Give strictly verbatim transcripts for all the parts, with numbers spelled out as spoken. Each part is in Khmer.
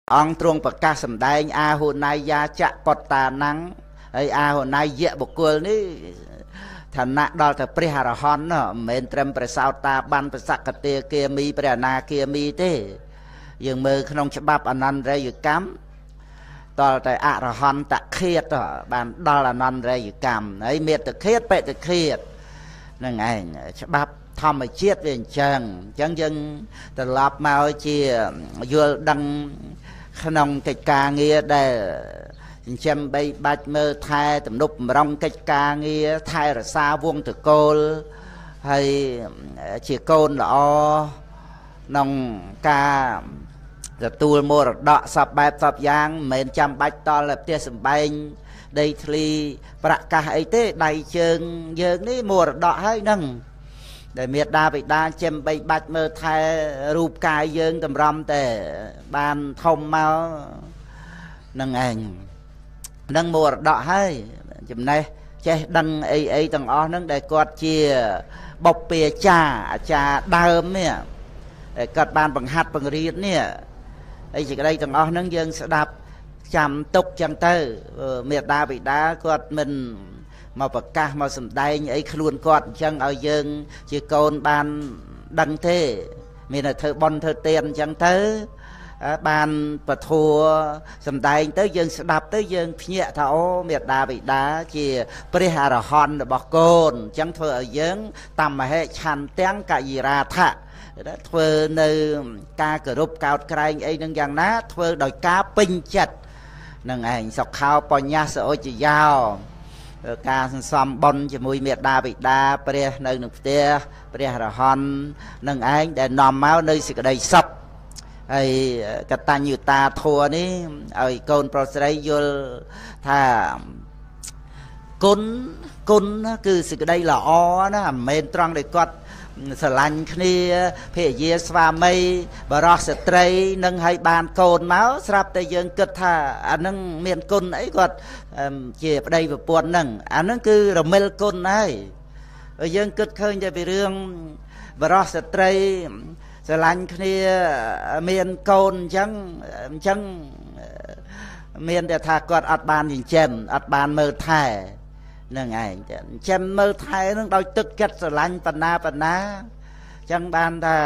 អង្គទ្រង់ប្រកាសសម្ដែងអាហុណៃយាចៈបតតាណੰហើយអាហុណៃយៈបុគ្គលនេះឋានៈដល់ទៅព្រះអរហន្តមិនមែនត្រឹមព្រះសោតាបានប្រសក្តិគាមីព្រះអនាគាមីទេយើងមើលក្នុងច្បាប់អនន្តរិយកម្មតលតែអរហន្តឃាតបានដល់អនន្តរិយកម្មហើយមេត្តឃាតបេតឃាតហ្នឹងឯងច្បាប់ធម្មជាតិវាអញ្ចឹងអញ្ចឹងយើងត្រឡប់មកជាយល់ដឹងក្នុងកិច្ចការងារដែលចិញ្ចឹមបីបាច់មើលថែទំនប់បំរុងកិច្ចការងារថែរក្សាវង្សតកូលហើយជាកូនល្អក្នុងការទទួលមរតកសពបែបសពយ៉ាងមិនមែនចាំបាច់តល់តែផ្ទះសម្បែងដីធ្លីប្រកាសអីទេដៃជើងយើងនេះមរតកហើយហ្នឹងដែលមេដាបិតាចិញ្ចឹមបីបាច់មើលថែរូបកាយយើងតម្រាំតែបានធំមកនឹងឯងនឹងមរតកហើយចំណេះចេះដឹងអីអីទាំងអស់ហ្នឹងដែលគាត់ជាបុព្វាចារ្យអាចារ្យដើមនេះគាត់បានបង្ហាត់បង្រៀននេះអីសេចក្តីទាំងអស់ហ្នឹងយើងស្ដាប់ចាំទុកចឹងទៅមេដាបិតាគាត់មិនមកប្រកាសមកសម្ដែងអីខ្លួនគាត់អញ្ចឹងឲ្យយើងជាកូនបានដឹងទេមានតែធ្វើបន់ធ្វើទានអញ្ចឹងទៅបានពធัวសម្ដែងទៅយើងស្ដាប់ទៅយើងភ្ញាក់ថាអូមេដាបិតាជាព្រះអរហន្តរបស់កូនអញ្ចឹងធ្វើឲ្យយើងតមហេឆន្ទាំងកយិរាថៈធ្វើនៅការគោរពកោតក្រែងអីនឹងយ៉ាងណាធ្វើដោយការពេញចិត្តនឹងឯងសុខោបញ្ញសឧចយោការសន្សំបុណ្យជាមួយមេដាបិតាព្រះនៅក្នុងផ្ទះព្រះអរហន្តនឹងឯងដែលនាំមកនៅសេចក្តីសុខហើយកតញ្ញូតាធัวនេះឲ្យកូនប្រុសស្រីយល់ថាគុណគុណគឺសេចក្តីល្អណាមិនមែនត្រង់ដែលគាត់ស្រឡាញ់គ្នាភរិយាស្វាមីបរោះស្ត្រីនឹងឲ្យបានកូនមកស្រាប់តែយើងគិតថាអានឹងមានគុណអីគាត់ជាប្តីប្រពន្ធហ្នឹងអានឹងគឺរមិលគុណហើយយើងគិតឃើញតែពីរឿងបរោះស្ត្រីស្រឡាញ់គ្នាមានកូនអញ្ចឹងអញ្ចឹងមានតែថាគាត់អត់បានចិញ្ចឹមអត់បានមើលថែនឹងឯងចិញ្ចឹមមើលថែនឹងដោយទឹកចិត្តស្រឡាញ់បណ្ណាបណ្ណាអញ្ចឹងបានថា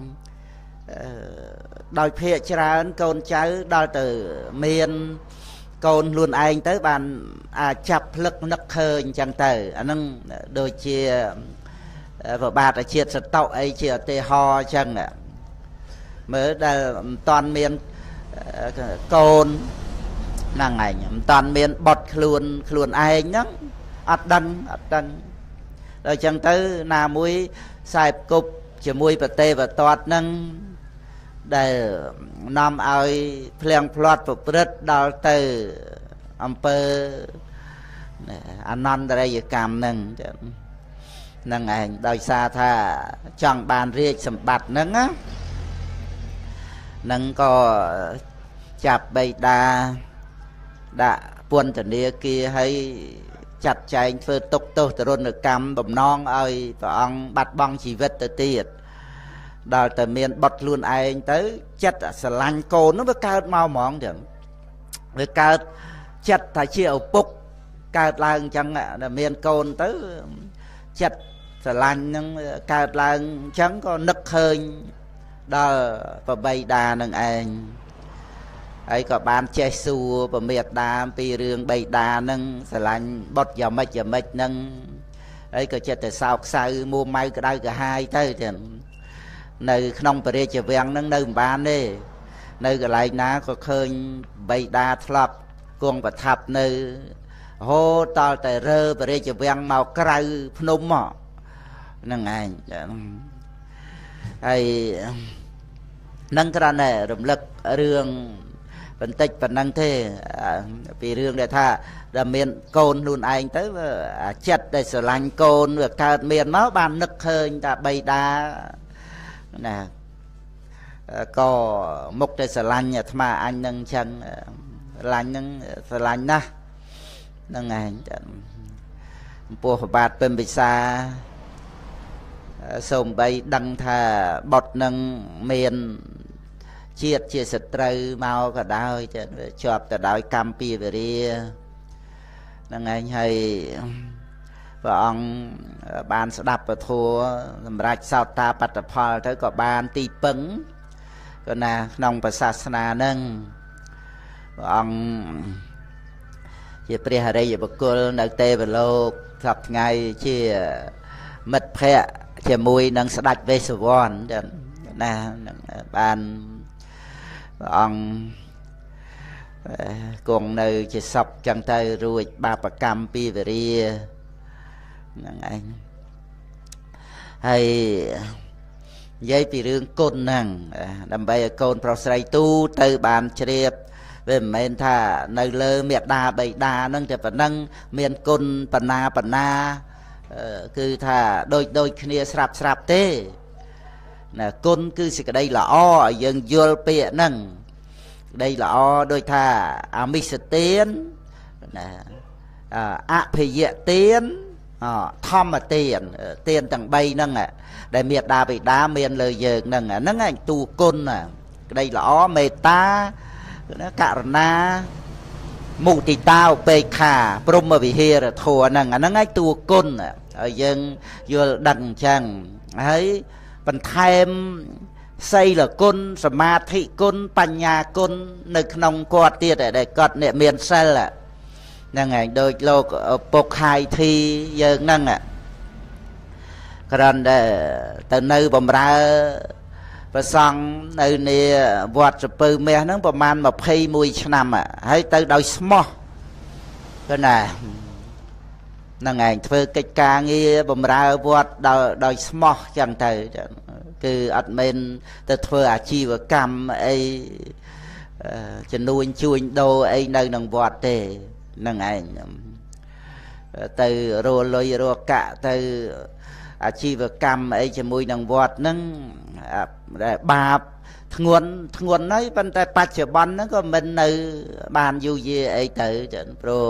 ដោយភាកច្រើនកូនចៅដល់ទៅមានកូនខ្លួនឯងទៅបានអាចចាប់ផ្លឹកនឹកឃើញអញ្ចឹងទៅអានឹងដូចជាប្របាទជាតិសតុអីជាឧទាហរណ៍អញ្ចឹងមើលដែលមិនតាន់មានកូនហ្នឹងឯងមិនតាន់មានបុត្រខ្លួនខ្លួនឯងហ្នឹងអត់ដឹងអត់ដឹងដល់អញ្ចឹងទៅណាមួយខ្សែគប់ជាមួយប្រទេវតតហ្នឹងដែលនាំឲ្យភ្លៀងផ្្លាត់ប្រព្រឹត្តដល់ទៅអំពើអនន្តរិយកម្មហ្នឹងហ្នឹងឯងដោយសារថាចង់បានរាជសម្បត្តិហ្នឹងណាហ្នឹងក៏ចាប់បិតាដាក់ពន្ធនាគារឲ្យចាត់ចែងធ្វើទុកទោសទរណកម្មបំណងឲ្យព្រះអង្គបាត់បង់ជីវិតទៅទៀតដល់តែមានបុត្រខ្លួនឯងទៅចិត្តស្រឡាញ់កូននោះវាកើតមកហ្មងចឹងវាកើតចិត្តថាជាឪពុកកើតឡើងអញ្ចឹងតែមានកូនទៅចិត្តស្រឡាញ់នឹងកើតឡើងអញ្ចឹងក៏នឹកឃើញដល់ប្របីតានឹងឯងហើយក៏បានចេះសួរប្រមេតាអំពីរឿងបៃតានឹងស្រឡាញ់បុត្រយ៉ាងម៉េចយ៉ាងម៉េចនឹងហើយក៏ចិត្តតែសោកសៅមួម៉ៅក្តៅក្រហាយទៅចឹងនៅក្នុងពរាជវាំងនឹងនៅមិនបានទេនៅកន្លែងណាក៏ឃើញបៃតាធ្លាប់គង់ប្រថាប់នៅហូតតល់តែរើពរាជវាំងមកក្រៅភ្នំមកហ្នឹងឯងហើយនឹងគ្រាន់តែរំលឹករឿងបន្តិចប៉ុណ្ណឹងទេពីរឿងដែលថាដែលមានកូនខ្លួនឯងទៅចិត្តដែលស្រឡាញ់កូនវាកើតមានមកបាននឹកឃើញថាបៃតាណាក៏មុខតែស្រឡាញ់អាត្មាអញនឹងចឹងស្រឡាញ់នឹងស្រឡាញ់ណាស់ហ្នឹងឯងចំពោះប្របាទពិមពិសាសូមបីដឹងថាបុត្រនឹងមានជាតិជាសត្រូវមកក៏ដោយជាប់ទៅដោយកម្មពីវេរាហ្នឹងឯងហើយព្រះអង្គបានស្ដាប់ពធសម្រាប់សោតាបត្តផលទៅក៏បានទីពឹងក៏ណាក្នុងព្រះសាសនាហ្នឹងព្រះអង្គជាព្រះអរិយបុគ្គលនៅទេវលោកសប្តាហ៍ថ្ងៃជាមិត្តភ័ក្តិជាមួយនឹងស្ដេចវេស្សវណ្ណណាបានព្រះអង្គគង់នៅជាសពចឹងទៅរួចបាបកម្មពីវេរាហ្នឹងឯងហើយនិយាយពីរឿងគុណហ្នឹងដើម្បីឲ្យកូនប្រុសស្រីទូទៅបានជ្រាបវាមិនមែនថានៅលើមេដាបៃតាហ្នឹងតែប៉ុណ្ណឹងមានគុណបណ្ណាបណ្ណាគឺថាដូចដូចគ្នាស្រាប់ស្រាប់ទេណាគុណគឺសេចក្តីល្អឲ្យយើងយល់ពាក្យហ្នឹងក្តីល្អដូចថាអមិសទានណាអភិយទានធម្មទានទានទាំងបីហ្នឹងដែលមេដាបៃតាមានលើយើងហ្នឹងហ្នឹងឯងទូគុណក្តីល្អមេត្តាករណាមុទិតាឧបេក្ខាព្រហ្មវិហារធម៌ហ្នឹងអាហ្នឹងឯងតួគុណឲ្យយើងយល់ដឹងអញ្ចឹងហើយបន្ថែមសីលគុណសមាធិគុណបញ្ញាគុណនៅក្នុងគាត់ទៀតដែលគាត់អ្នកមានសិលហ្នឹងឯងដូចលោកពុកខាយធីយើងហ្នឹងគ្រាន់តែទៅនៅបំរើព្រះសង្ឃនៅនីវត្តសពៅមាសហ្នឹងប្រហែលម្ភៃមួយឆ្នាំហើយទៅដោយស្មោះគឺណាហ្នឹងឯងធ្វើកិច្ចការងារបំរើវត្តដោយដោយស្មោះចឹងទៅគឺអត់មែនទៅធ្វើអាជីវកម្មអីជំនួញជួញដូរអីនៅក្នុងវត្តទេហ្នឹងឯងទៅរលុយរកៈទៅអាជីវកម្មអីជាមួយនឹងវត្តហ្នឹងបាបធ្ងន់ធ្ងន់ហើយប៉ុន្តែបច្ចុប្បន្នហ្នឹងក៏មិននៅបានយូរយារអីទៅព្រោះ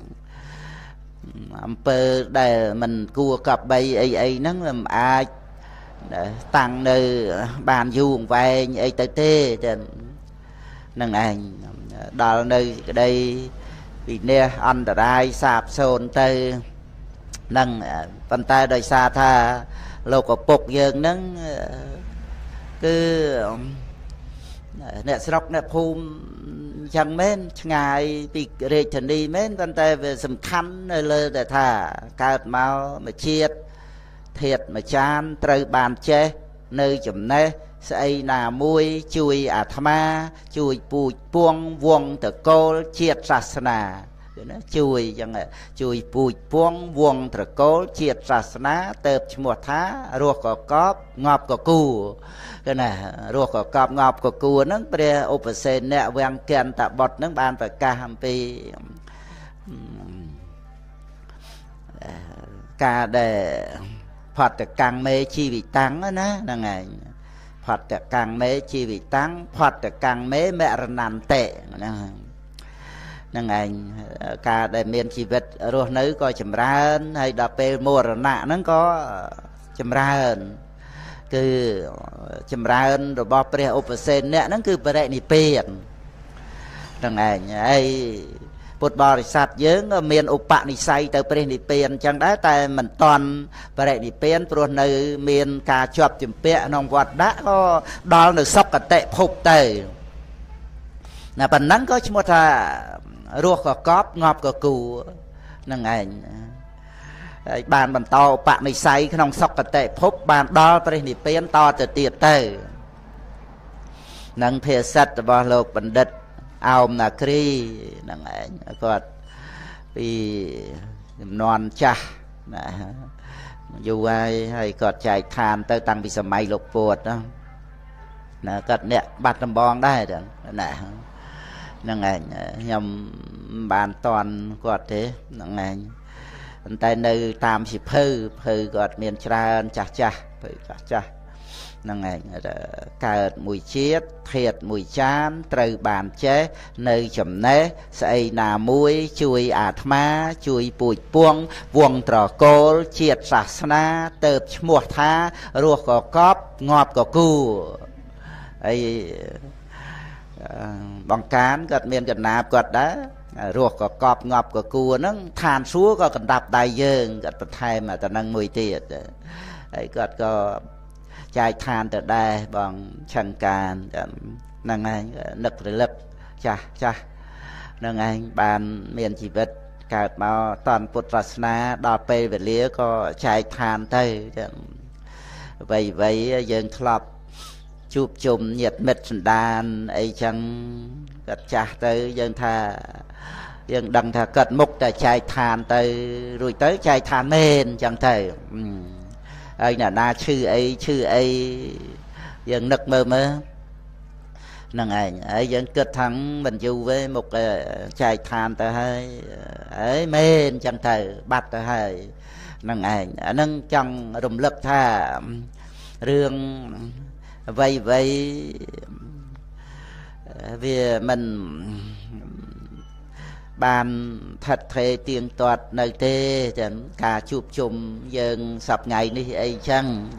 អំពើដែលមិនគួរកប់បីអីអីហ្នឹងមិនអាចតាំងនៅបានយូរអង្វែងអីទៅទេចឹងហ្នឹងឯងដល់នៅក្តីវិនាសអន្តរាយសាបសូន្យទៅហ្នឹងប៉ុន្តែដោយសារថាលោកឪពុកយើងហ្នឹងគឺអ្នកស្រុកអ្នកភូមិចឹងមែនឆ្ងាយពីរាជធានីមែនប៉ុន្តែវាសំខាន់នៅលើតែថាកើតមកមួយជាតិធាតុមួយចានត្រូវបានចេះនៅចំណេះស្អីណាមួយជួយអាត្មាជួយពូជពួងវងតកូលជាតិសាសនាណាជួយចឹងជួយពូជពួងវងត្រកូលជាតិសាសនាទៅឈ្មោះថារស់កកបងាប់កគូគឺណារស់កកបងាប់កគូហ្នឹងព្រះឧបសេនៈវាំងកន្តបុត្រហ្នឹងបានប្រកាសអំពីការដែលផតកាំងមេជីវិតាំងណាហ្នឹងឯងផតកាំងមេជីវិតាំងផតកាំងមេមរណន្តិហ្នឹងហ្នឹងឯងការដែលមានជីវិតរស់នៅក៏ចម្រើនហើយដល់ពេលមរណៈហ្នឹងក៏ចម្រើនគឺចម្រើនរបស់ព្រះឧបសេនៈហ្នឹងគឺបរិនិព្វានហ្នឹងឯងហើយពុទ្ធបរិស័ទយើងក៏មានឧបនិស្ស័យទៅព្រះនិព្វានអញ្ចឹងដែរតែមិនតាន់បរិនិព្វានព្រោះនៅមានការជាប់ជំពាក់ក្នុងវត្តដាក់ក៏ដល់នៅសុគតិភពទៅណាប៉ុណ្ណឹងក៏ឈ្មោះថារស់កកបងាប់កគូហ្នឹងឯងហើយបានបន្តឧបនិស្ស័យក្នុងសុគតិភពបានដល់ព្រះនិព្វានតទៅទៀតទៅនឹងភាសិតរបស់លោកបណ្ឌិតអោមនាគ្រីហ្នឹងឯងគាត់ពីចំនួនចាស់ណាយូរហើយហើយគាត់ចែកឋានទៅតាំងពីសម័យលោកពួតណាគាត់អ្នកបាត់ដំបងដែរណាហ្នឹងឯងខ្ញុំបានតន់គាត់ទេហ្នឹងឯងប៉ុន្តែនៅតាមសិភៅភៅគាត់មានច្រើនចាស់ចាស់ភៅចាស់ចាស់ហ្នឹងឯងកើតមួយជាតិធាតុមួយចានត្រូវបានចេះនៅចំណេះស្អីណាមួយជួយអាត្មាជួយពូជពួងវងត្រកូលជាតិសាសនាទៅឈ្មោះថារស់កកបងាប់កគូហើយ bằng cán gật miền gật nạp gật đã ruột có cọp ngọp có cua nó than súa có cần đạp đại dương gật bật thay mà ta nâng mùi tiệt ấy gật có chai than từ đây bằng chân càn nâng anh nực rồi lực chà chà nâng anh bàn miền chỉ vật cả mà toàn Phật na đò pe về lía có chai than tới vậy vậy dân club chụp chùm nhiệt mệt đàn ấy chẳng gật chà tới dân tha dân đằng thà cật mục tại chai than tới rồi tới chai than mền chẳng thầy ấy là na chư ấy chư ấy dân nực mơ mơ nâng ảnh ấy dân kết thắng mình dù với một uh, chai than tới hơi ấy mền chẳng thầy bắt tới hơi nâng ảnh nâng trong rùm lực tha rương vây vây vì mình bàn thật thề tiền toạt nơi tê chẳng cả chụp chùm dân sập ngày đi ấy chăng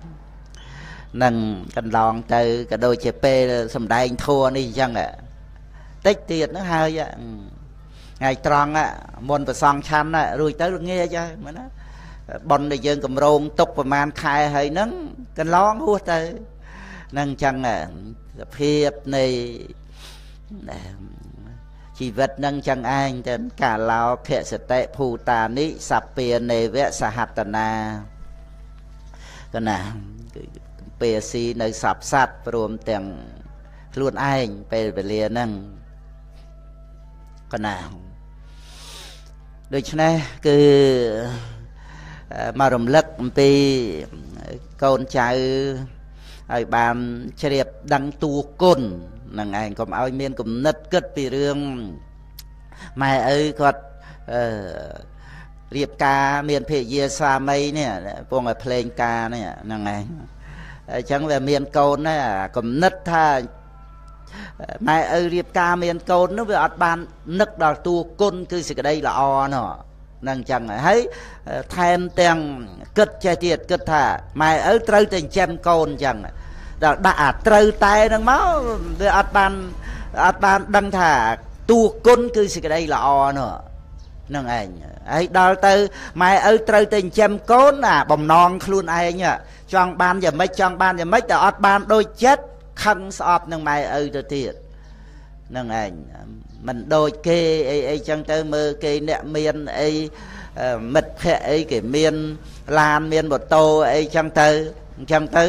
nâng cần lòng từ cả đôi chè pê xâm đai anh thua đi chăng ạ tích tiền nó hơi ạ ngày tròn ạ môn và son chăn ạ rồi tới được nghe cho mà nó bọn này dân cầm rôn tục và man khai hơi nâng cần lon hua tới nâng chăng ạ phiếp này chỉ vật nâng chẳng anh đến cả lao khệ sẽ tệ phù tà ní sạp bìa nề vẽ xa hạt tà na cái nào bìa xì nơi sạp sát rùm tiền luôn anh bìa bìa lìa nâng cái nào được chứ này cứ mà rùm lật bì con trai ở bàn chẹp đăng tu côn nâng anh còn ai miên cũng nất cất vì rương mày ơi còn riệp ca miền phê dìa xa mây nè vùng ở plane ca nè nâng anh chẳng về miền côn nè cũng nất tha mày ơi riệp ca miền côn nó về ọt bàn nức đào tu côn cứ sự đây là o nó nâng chẳng thấy thêm tiền cất che tiệt cất thả mày ơi trâu tình chém côn chẳng đã trâu tay nâng máu về ọt bàn ọt bàn đăng thả tu côn cứ sự đây là o nữa nâng anh ấy đào tư mày ơi trâu tình chém côn à bồng non luôn ai nhá chọn ban giờ mấy chọn ban giờ mấy đã ọt bàn đôi chết khăn sọp nâng mày ơi tôi thiệt nâng anh mình đôi kê ấy ấy chẳng tới mơ kê nẹ miên ấy mật khẽ ấy cái miên lan miên một tô ấy chẳng tới chẳng tới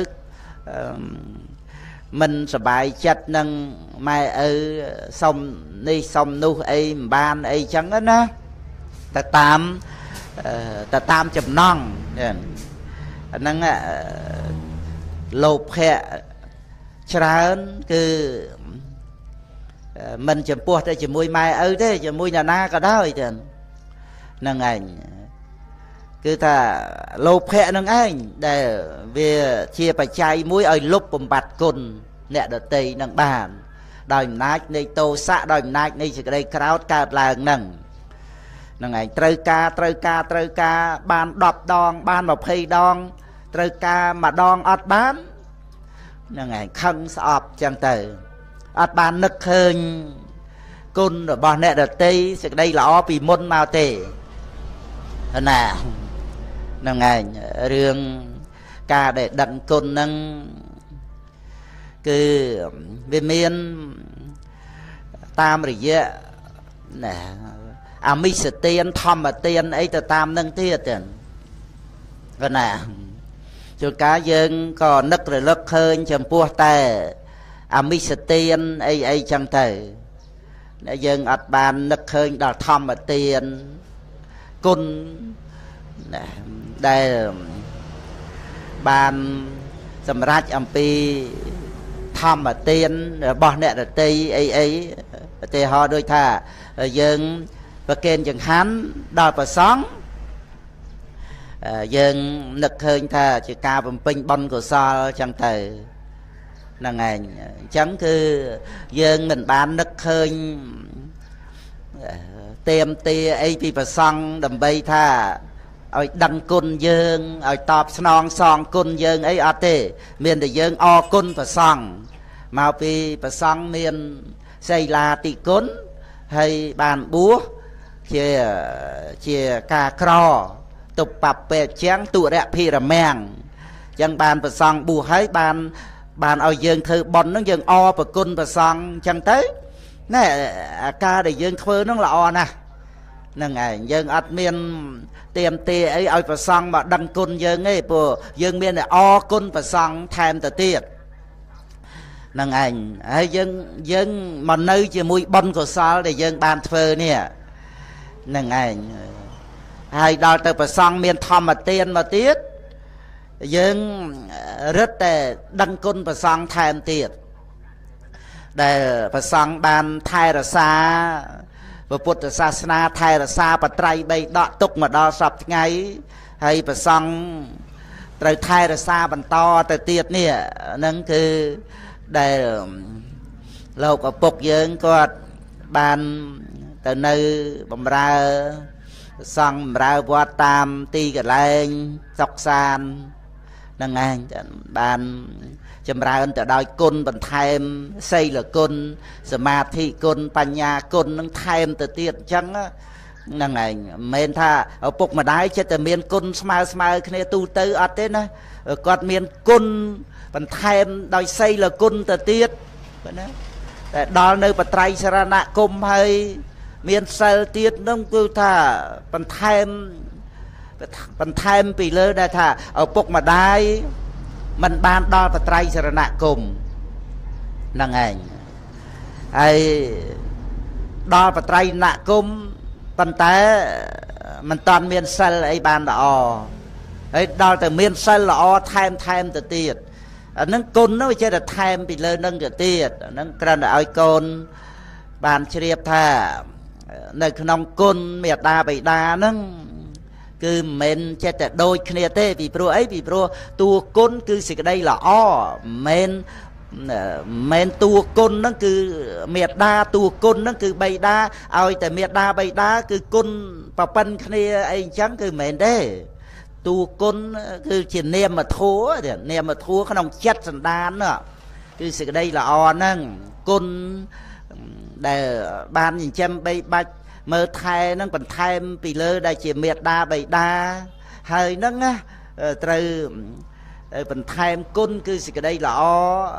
mình sẽ bài chất nâng mai ơi xong đi xong nu ấy ban ấy chẳng đó nó ta tam ta tam chùm non nâng lộp khẽ trơn cứ mình chấm buộc đây chỉ mùi mai ơi thế chỉ mùi nhà na cả đó thì nâng ảnh cứ ta lộp hẹ nâng anh để về chia phải chay mũi ơi lúc bầm bạt cồn nè đợt tây nâng bàn đòi nát này tô xạ đòi nát này chỉ cái đây crowd cả là nâng nâng ảnh trơ ca trơ ca trơ ca ban đọp đòn ban một hay đòn trơ ca mà đòn ọt bán nâng ảnh khăn sọp chẳng từ ọt bàn nực hơn côn ở bọn nè đợt tây sẽ đây là o vì môn màu tề nè nâng ảnh rương ca để đặng côn nâng cứ về miền tam rồi vậy nè à mi sẽ tiền thầm mà tiền ấy từ tam nâng tiền tiền cái nè cho cá dân còn nức rồi lấp hơn chầm pua tè à mi sẽ tiền ấy ấy chẳng thể dân ắt bàn nức hơn đã thầm mà tiền côn đây bàn sầm rách âm pi thầm mà tiền bỏ nè là tây ấy ấy tây họ đôi thà dân và kênh chẳng hắn đòi vào sáng dân nực hơn thà chỉ cao bằng pin bông của sao chẳng từ là ngày chẳng cứ dân mình bán nực hơn tiêm tia ấy vì vào sáng đầm bay thà ở đăng côn dương ở tọp non son côn dương ấy ở tê miền để dương o côn và son mau pi bà xong miền xây là tị cún hay bàn búa chia chia cà cro tục bạp bè chén tụ rẹ phi rà mèng chẳng bàn bà xong bù hết bàn bàn ở dương thư bòn nó dương o bà cún bà xong chẳng tới nè ca để dương thơ nó là o nè nâng ngày dương ắt miền tiềm tì ấy ở bà xong mà đăng cún dương ấy bù dương miền này o cún bà xong thêm tờ tiết nâng ảnh ấy dân dân mà nơi chỉ mũi bông của sao để dân bàn thơ nè nâng ảnh hay đòi từ bà xong miền thòm mà tiền mà tiết dân rất là đăng cún bà xong thêm tiết để bà xong bàn thay ra xa và bụt ra xa xa thay ra xa bà trai bây đọ tục mà đo sập ngay hay bà xong rồi thay ra xa bàn to từ tiết nè nângคือđể lâu có phục dưỡng có bàn từ nơi bầm ra xong ra qua tam ti cả lên sọc san nâng anh bàn chấm ra ơn từ đôi côn bằng thêm xây là côn samadhi côn panya côn nâng thêm từ tiết chẳng á nâng anh men tha ở phục mà đái chết từ miền côn smile smile khi tu tư ở thế nè còn miền côn bằng thêm đòi xây là côn tờ tiết đó nơi bà trai sarana cung hay miền sơ tiết nông cư thà bằng thêm bằng thêm vì lơ đây thà ở bốc mà đai mình ban đo bà trai sarana cung nâng ảnh ai đo bà trai nạ cung bằng té mình toàn miền sơ ấy ban đỏ ấy đo từ miền sơ là o thêm thêm tờ tiết nâng côn nó chơi là thêm bị lơ nâng cái tiệt nâng cần là ai côn bàn chiếp thà nơi nông côn miệt đa bị đa nâng cứ men chơi là đôi kia tê vì pro ấy vì pro tua côn cứ xịt đây là o men men tua côn nó cứ miệt đa tua côn nó cứ bay đa ai tại miệt đa bay đa cứ côn bảo pan kia ấy chẳng cứ men đấy tu côn cứ chỉ niệm mà thua niệm mà thua cái nòng chết sẵn đan nữa cứ sự đây là o nâng côn để ban nhìn xem bay bạch mơ thai nó còn thai bị lơ đây chỉ miệt đa bầy đa hơi nâng á từ phần thai côn cứ sự đây là o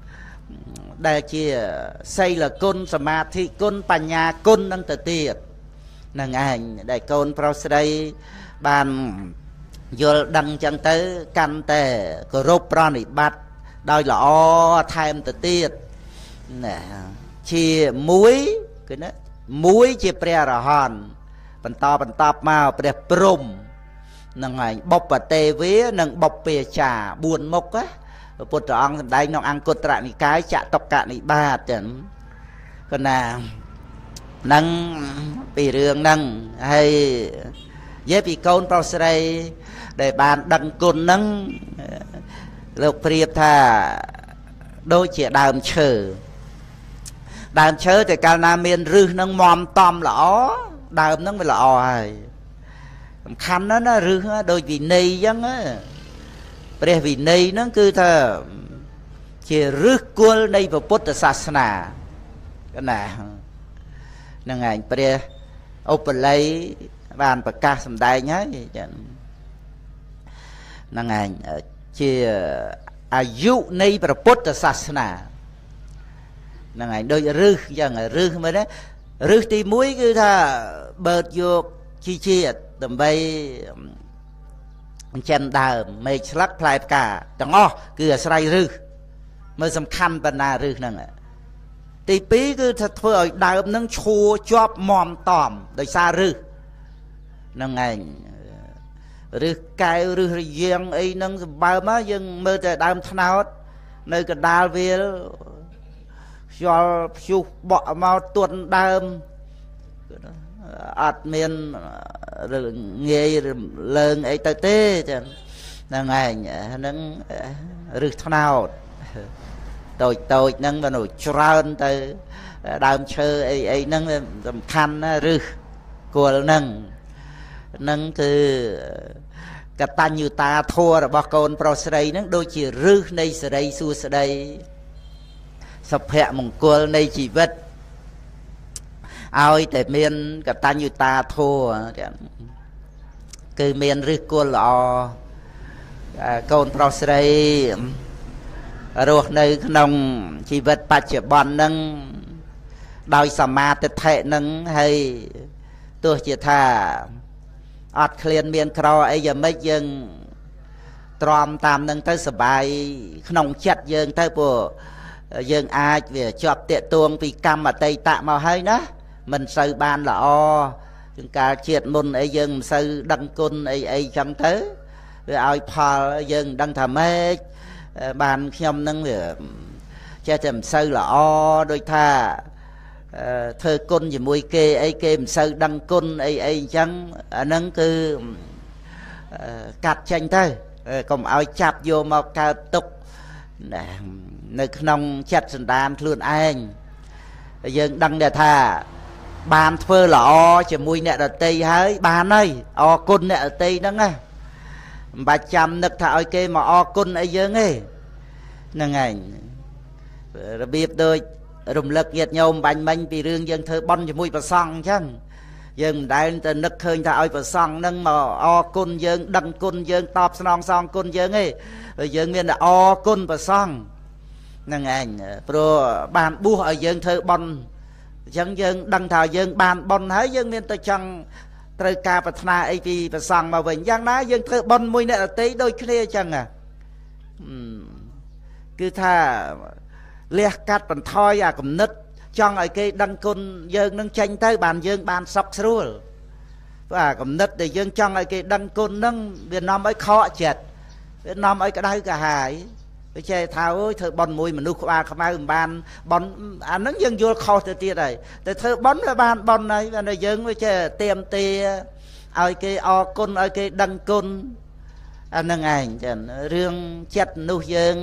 để chỉ xây là côn samadhi côn panya côn nâng tự tiệt nâng ảnh để côn prosday ban vô đăng chân tới canh tề có rốt ra nị bát đôi là o thêm tự tiết nè chia muối cái đó muối chia pre ra hòn bần to bần to màu pre prum nâng ngày bọc và tê vía nâng bọc bìa trà buồn mốc á bột tròn đây nó ăn cột trạ nị cái chạ tóc cạn nị ba chẳng còn là nâng bị rương nâng hay với bị con bao đây để bàn đăng côn nâng lục priệp thà đôi chỉ đàm chở đàm chở thì cả nam miền rư nâng mòm tòm lõ đàm nâng mới lọ rồi khăn nó nó rư đôi vì nây dân á bởi vì nây nó cứ thà chỉ rư quân này vào Phật Sasana cái này nâng ảnh bởi open lấy bàn bậc ca sầm đai nhá năng ảnh chia ayu nay para Phật Sasana năng ảnh đôi rư dân rư mới đấy rư tí muối cứ tha bớt vô chi chi tầm bay chân đào mây lắc plai cả chẳng o cứ sài rư mới sầm khăn bên na rư năng tí pí cứ thật thôi đào nâng chua chop mòm tòm đời xa rư năng ảnh rư cài rư riêng ấy nâng bao má dân mơ trời đam thân áo nơi cái đào về cho chụp bỏ mau tuần đam ạt miền nghề lợn ấy tới tê năng ảnh nâng rư thân áo tôi tôi nâng vào nổi tròn tới đam chơi ấy ấy nâng tầm khăn rư của nâng nâng từ cả ta như ta thua rồi bà con pro sợi nâng đôi chỉ rư này sợi su sợi សុភមង្គលនៃជីវិតឲ្យតែមានកតញ្ញូតាធម៌គឺមានឫសគល់ល្អកូនប្រុសស្រីរស់នៅក្នុងជីវិតបច្ចុប្បន្នហ្នឹងដោយសមាទិដ្ឋិហ្នឹងហើយទោះជាថាអត់ឃ្លានមានក្រអីយ៉ាងម៉េចយើងទ្រាំតាមនឹងទៅសបាយក្នុងចិត្តយើងទៅព្រោះយើងអាចវាជាប់តាកទួងពីកម្មអតីតមកហើយណាមិនសូវបានល្អជាងកាលជាតិមុនអីយើងមិនសូវដឹងគុណអីអីចឹងទៅវាឲ្យផលយើងមិនដឹងថាម៉េចបានខ្ញុំនឹងវាចេះតែមិនសូវល្អដូចថាធ្វើគុណជាមួយគេអីគេមិនសូវដឹងគុណអីអីអញ្ចឹងអាហ្នឹងគឺកាត់ចេញទៅកុំឲ្យចាប់យកមកកើតទុកនៅក្នុងចិត្តសន្តានខ្លួនឯងយើងដឹងតែថាបានធ្វើល្អជាមួយអ្នកដទៃហើយបានហើយអរគុណអ្នកដទៃហ្នឹងណាមិនបាច់ចាំនឹកថាឲ្យគេមកអរគុណអីយើងទេហ្នឹងឯងរបៀបដូចរំលឹកញាតិញោមបាញ់មិញពីរឿងយើងធ្វើបន់ជាមួយព្រះសង្ឃអញ្ចឹងយើងមិនដែលទៅនឹកឃើញថាឲ្យព្រះសង្ឃហ្នឹងមកអរគុណយើងដឹងគុណយើងតបស្នងសងគុណយើងទេយើងមានតែអរគុណព្រះសង្ឃហ្នឹងឯងព្រោះបានបួសឲ្យយើងធ្វើបន់អញ្ចឹងយើងដឹងថាយើងបានបន់ហើយយើងមានទៅចង់ត្រូវការប្រាថ្នាអីពីព្រះសង្ឃមកវិញយ៉ាងណាយើងធ្វើបន់មួយអ្នកដទៃដូចគ្នាអញ្ចឹងគឺថាលះកាត់បន្ថយអាគំនិតចង់ឲ្យគេដឹងគុណយើងនឹងចេញទៅបានយើងបានសុខស្រួលព្រោះអាគំនិតដែលយើងចង់ឲ្យគេដឹងគុណនឹងវានាំឲ្យខកចិត្តវានាំឲ្យក្តៅក្រហាយវាចេះថាអើយធ្វើបន់មួយមនុស្សក្បាលខ្មៅមិនបានបន់អាហ្នឹងយើងយល់ខុសទៅទៀតហើយតែធ្វើបន់វាបានបន់ហើយតែយើងវាចេះទៀមទាឲ្យគេអរគុណឲ្យគេដឹងគុណអាហ្នឹងឯងចឹងរឿងចិត្តនោះយើង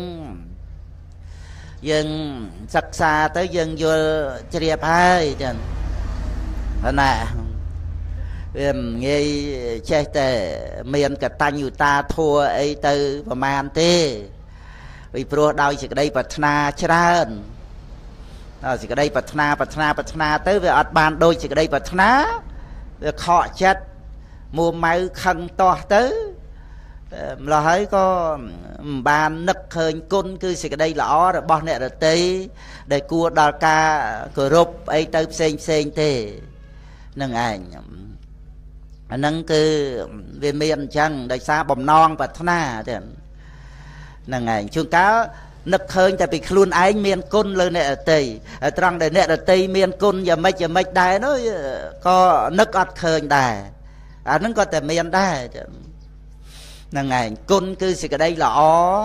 យើងសិក្សាទៅយើងយល់ជ្រាបហើយចឹងណាវាមិនងាយចេះតែមានកតញ្ញូតាធម៌អីទៅប្រមាណទេពីព្រោះដោយសេចក្តីប្រាថ្នាច្រើនដល់សេចក្តីប្រាថ្នាប្រាថ្នាប្រាថ្នាទៅវាអត់បានដូចសេចក្តីប្រាថ្នាវាខកចិត្តមួម៉ៅខឹងទាស់ទៅម្ល៉េះហើយក៏មិនបាននឹកឃើញគុណគឺសេចក្តីល្អរបស់អ្នកដទៃដែលគួរដល់ការគោរពអីទៅផ្សេងផ្សេងទេនឹងឯងអាហ្នឹងគឺវាមានអញ្ចឹងដោយសារបំណងប្រាថ្នាទេហ្នឹងឯងជួនកាលនឹកឃើញតែពីខ្លួនឯងមានគុណលើអ្នកដទៃហើយត្រង់ដែលអ្នកដទៃមានគុណយ៉ាងម៉េចយ៉ាងម៉េចដែរនោះក៏នឹកអត់ឃើញដែរអាហ្នឹងក៏តែមានដែរហ្នឹងឯងគុណគឺសេចក្តីល្អ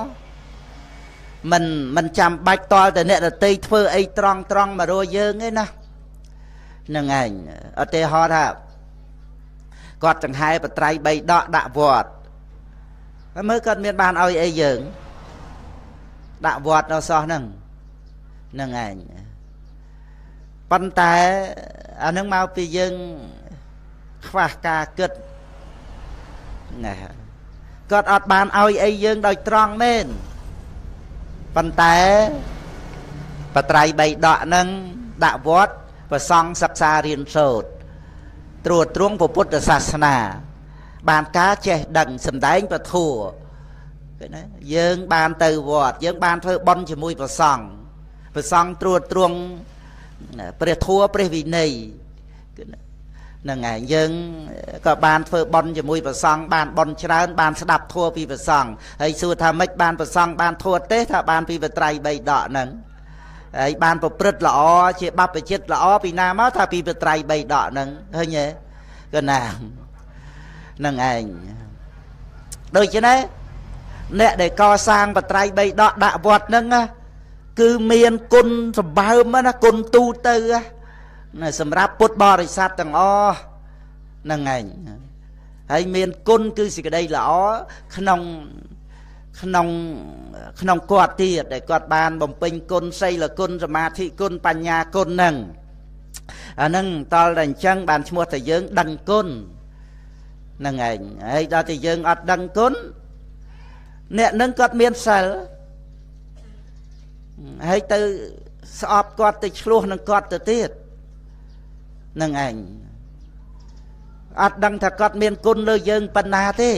មិនមិនចាំបាច់តល់តែអ្នកដទៃធ្វើអីត្រង់ត្រង់មករកយើងទេណាហ្នឹងឯងឧទាហរណ៍ថាគាត់ចង្ហែបត្រៃបីដកដាក់វត្តហើយមើលគាត់មានបានឲ្យអីយើងដាក់វត្តនៅសោះហ្នឹងហ្នឹងឯងប៉ុន្តែអានឹងមកពីយើងខ្វះការគិតណាគាត់អត់បានឲ្យអីយើងដោយត្រង់មែនប៉ុន្តែបត្រៃបីដកហ្នឹងដាក់វត្តប្រសង់សិក្សារៀនសូត្រត្រួតត្រងពុទ្ធសាសនាបានការចេះដឹងសម្ដែងពធัวឃើញទេយើងបានទៅវត្តយើងបានធ្វើបុណ្យជាមួយព្រះសង្ឃព្រះសង្ឃត្រួតត្រងព្រះធัวព្រះវិន័យហ្នឹងឯងយើងក៏បានធ្វើបុណ្យជាមួយព្រះសង្ឃបានបុណ្យច្រើនបានស្ដាប់ធัวពីព្រះសង្ឃហើយសួរថាម៉េចបានព្រះសង្ឃបានធัวទេថាបានពីបត្រៃបីដកហ្នឹងហើយបានប្រព្រឹត្តល្អជាបព្វជិតល្អពីណាមកថាពីបត្រៃបីដកហ្នឹងឃើញទេកណាហ្នឹងឯងដូច្នេះអ្នកដែលកសាងបត្រៃបីដកដាក់វត្តហ្នឹងគឺមានគុណសម្បើមណាគុណទូទៅណាសម្រាប់ពុទ្ធបរិស័ទទាំងអស់ហ្នឹងឯងហើយមានគុណគឺសេចក្តីល្អក្នុងក្នុងក្នុងគាត់ទៀតដែលគាត់បានបំពេញគុណសីលគុណសមាធិគុណបញ្ញាគុណហ្នឹងអាហ្នឹងតលតែអញ្ចឹងបានឈ្មោះតែយើងដឹងគុណហ្នឹងឯងហើយដល់តែយើងអត់ដឹងគុណអ្នកហ្នឹងគាត់មានសិលហើយទៅស្អប់គាត់ទៅឆ្លោះនឹងគាត់ទៅទៀតនឹងឯងអត់ដឹងថាគាត់មានគុណលើយើងប៉ុណ្ណាទេ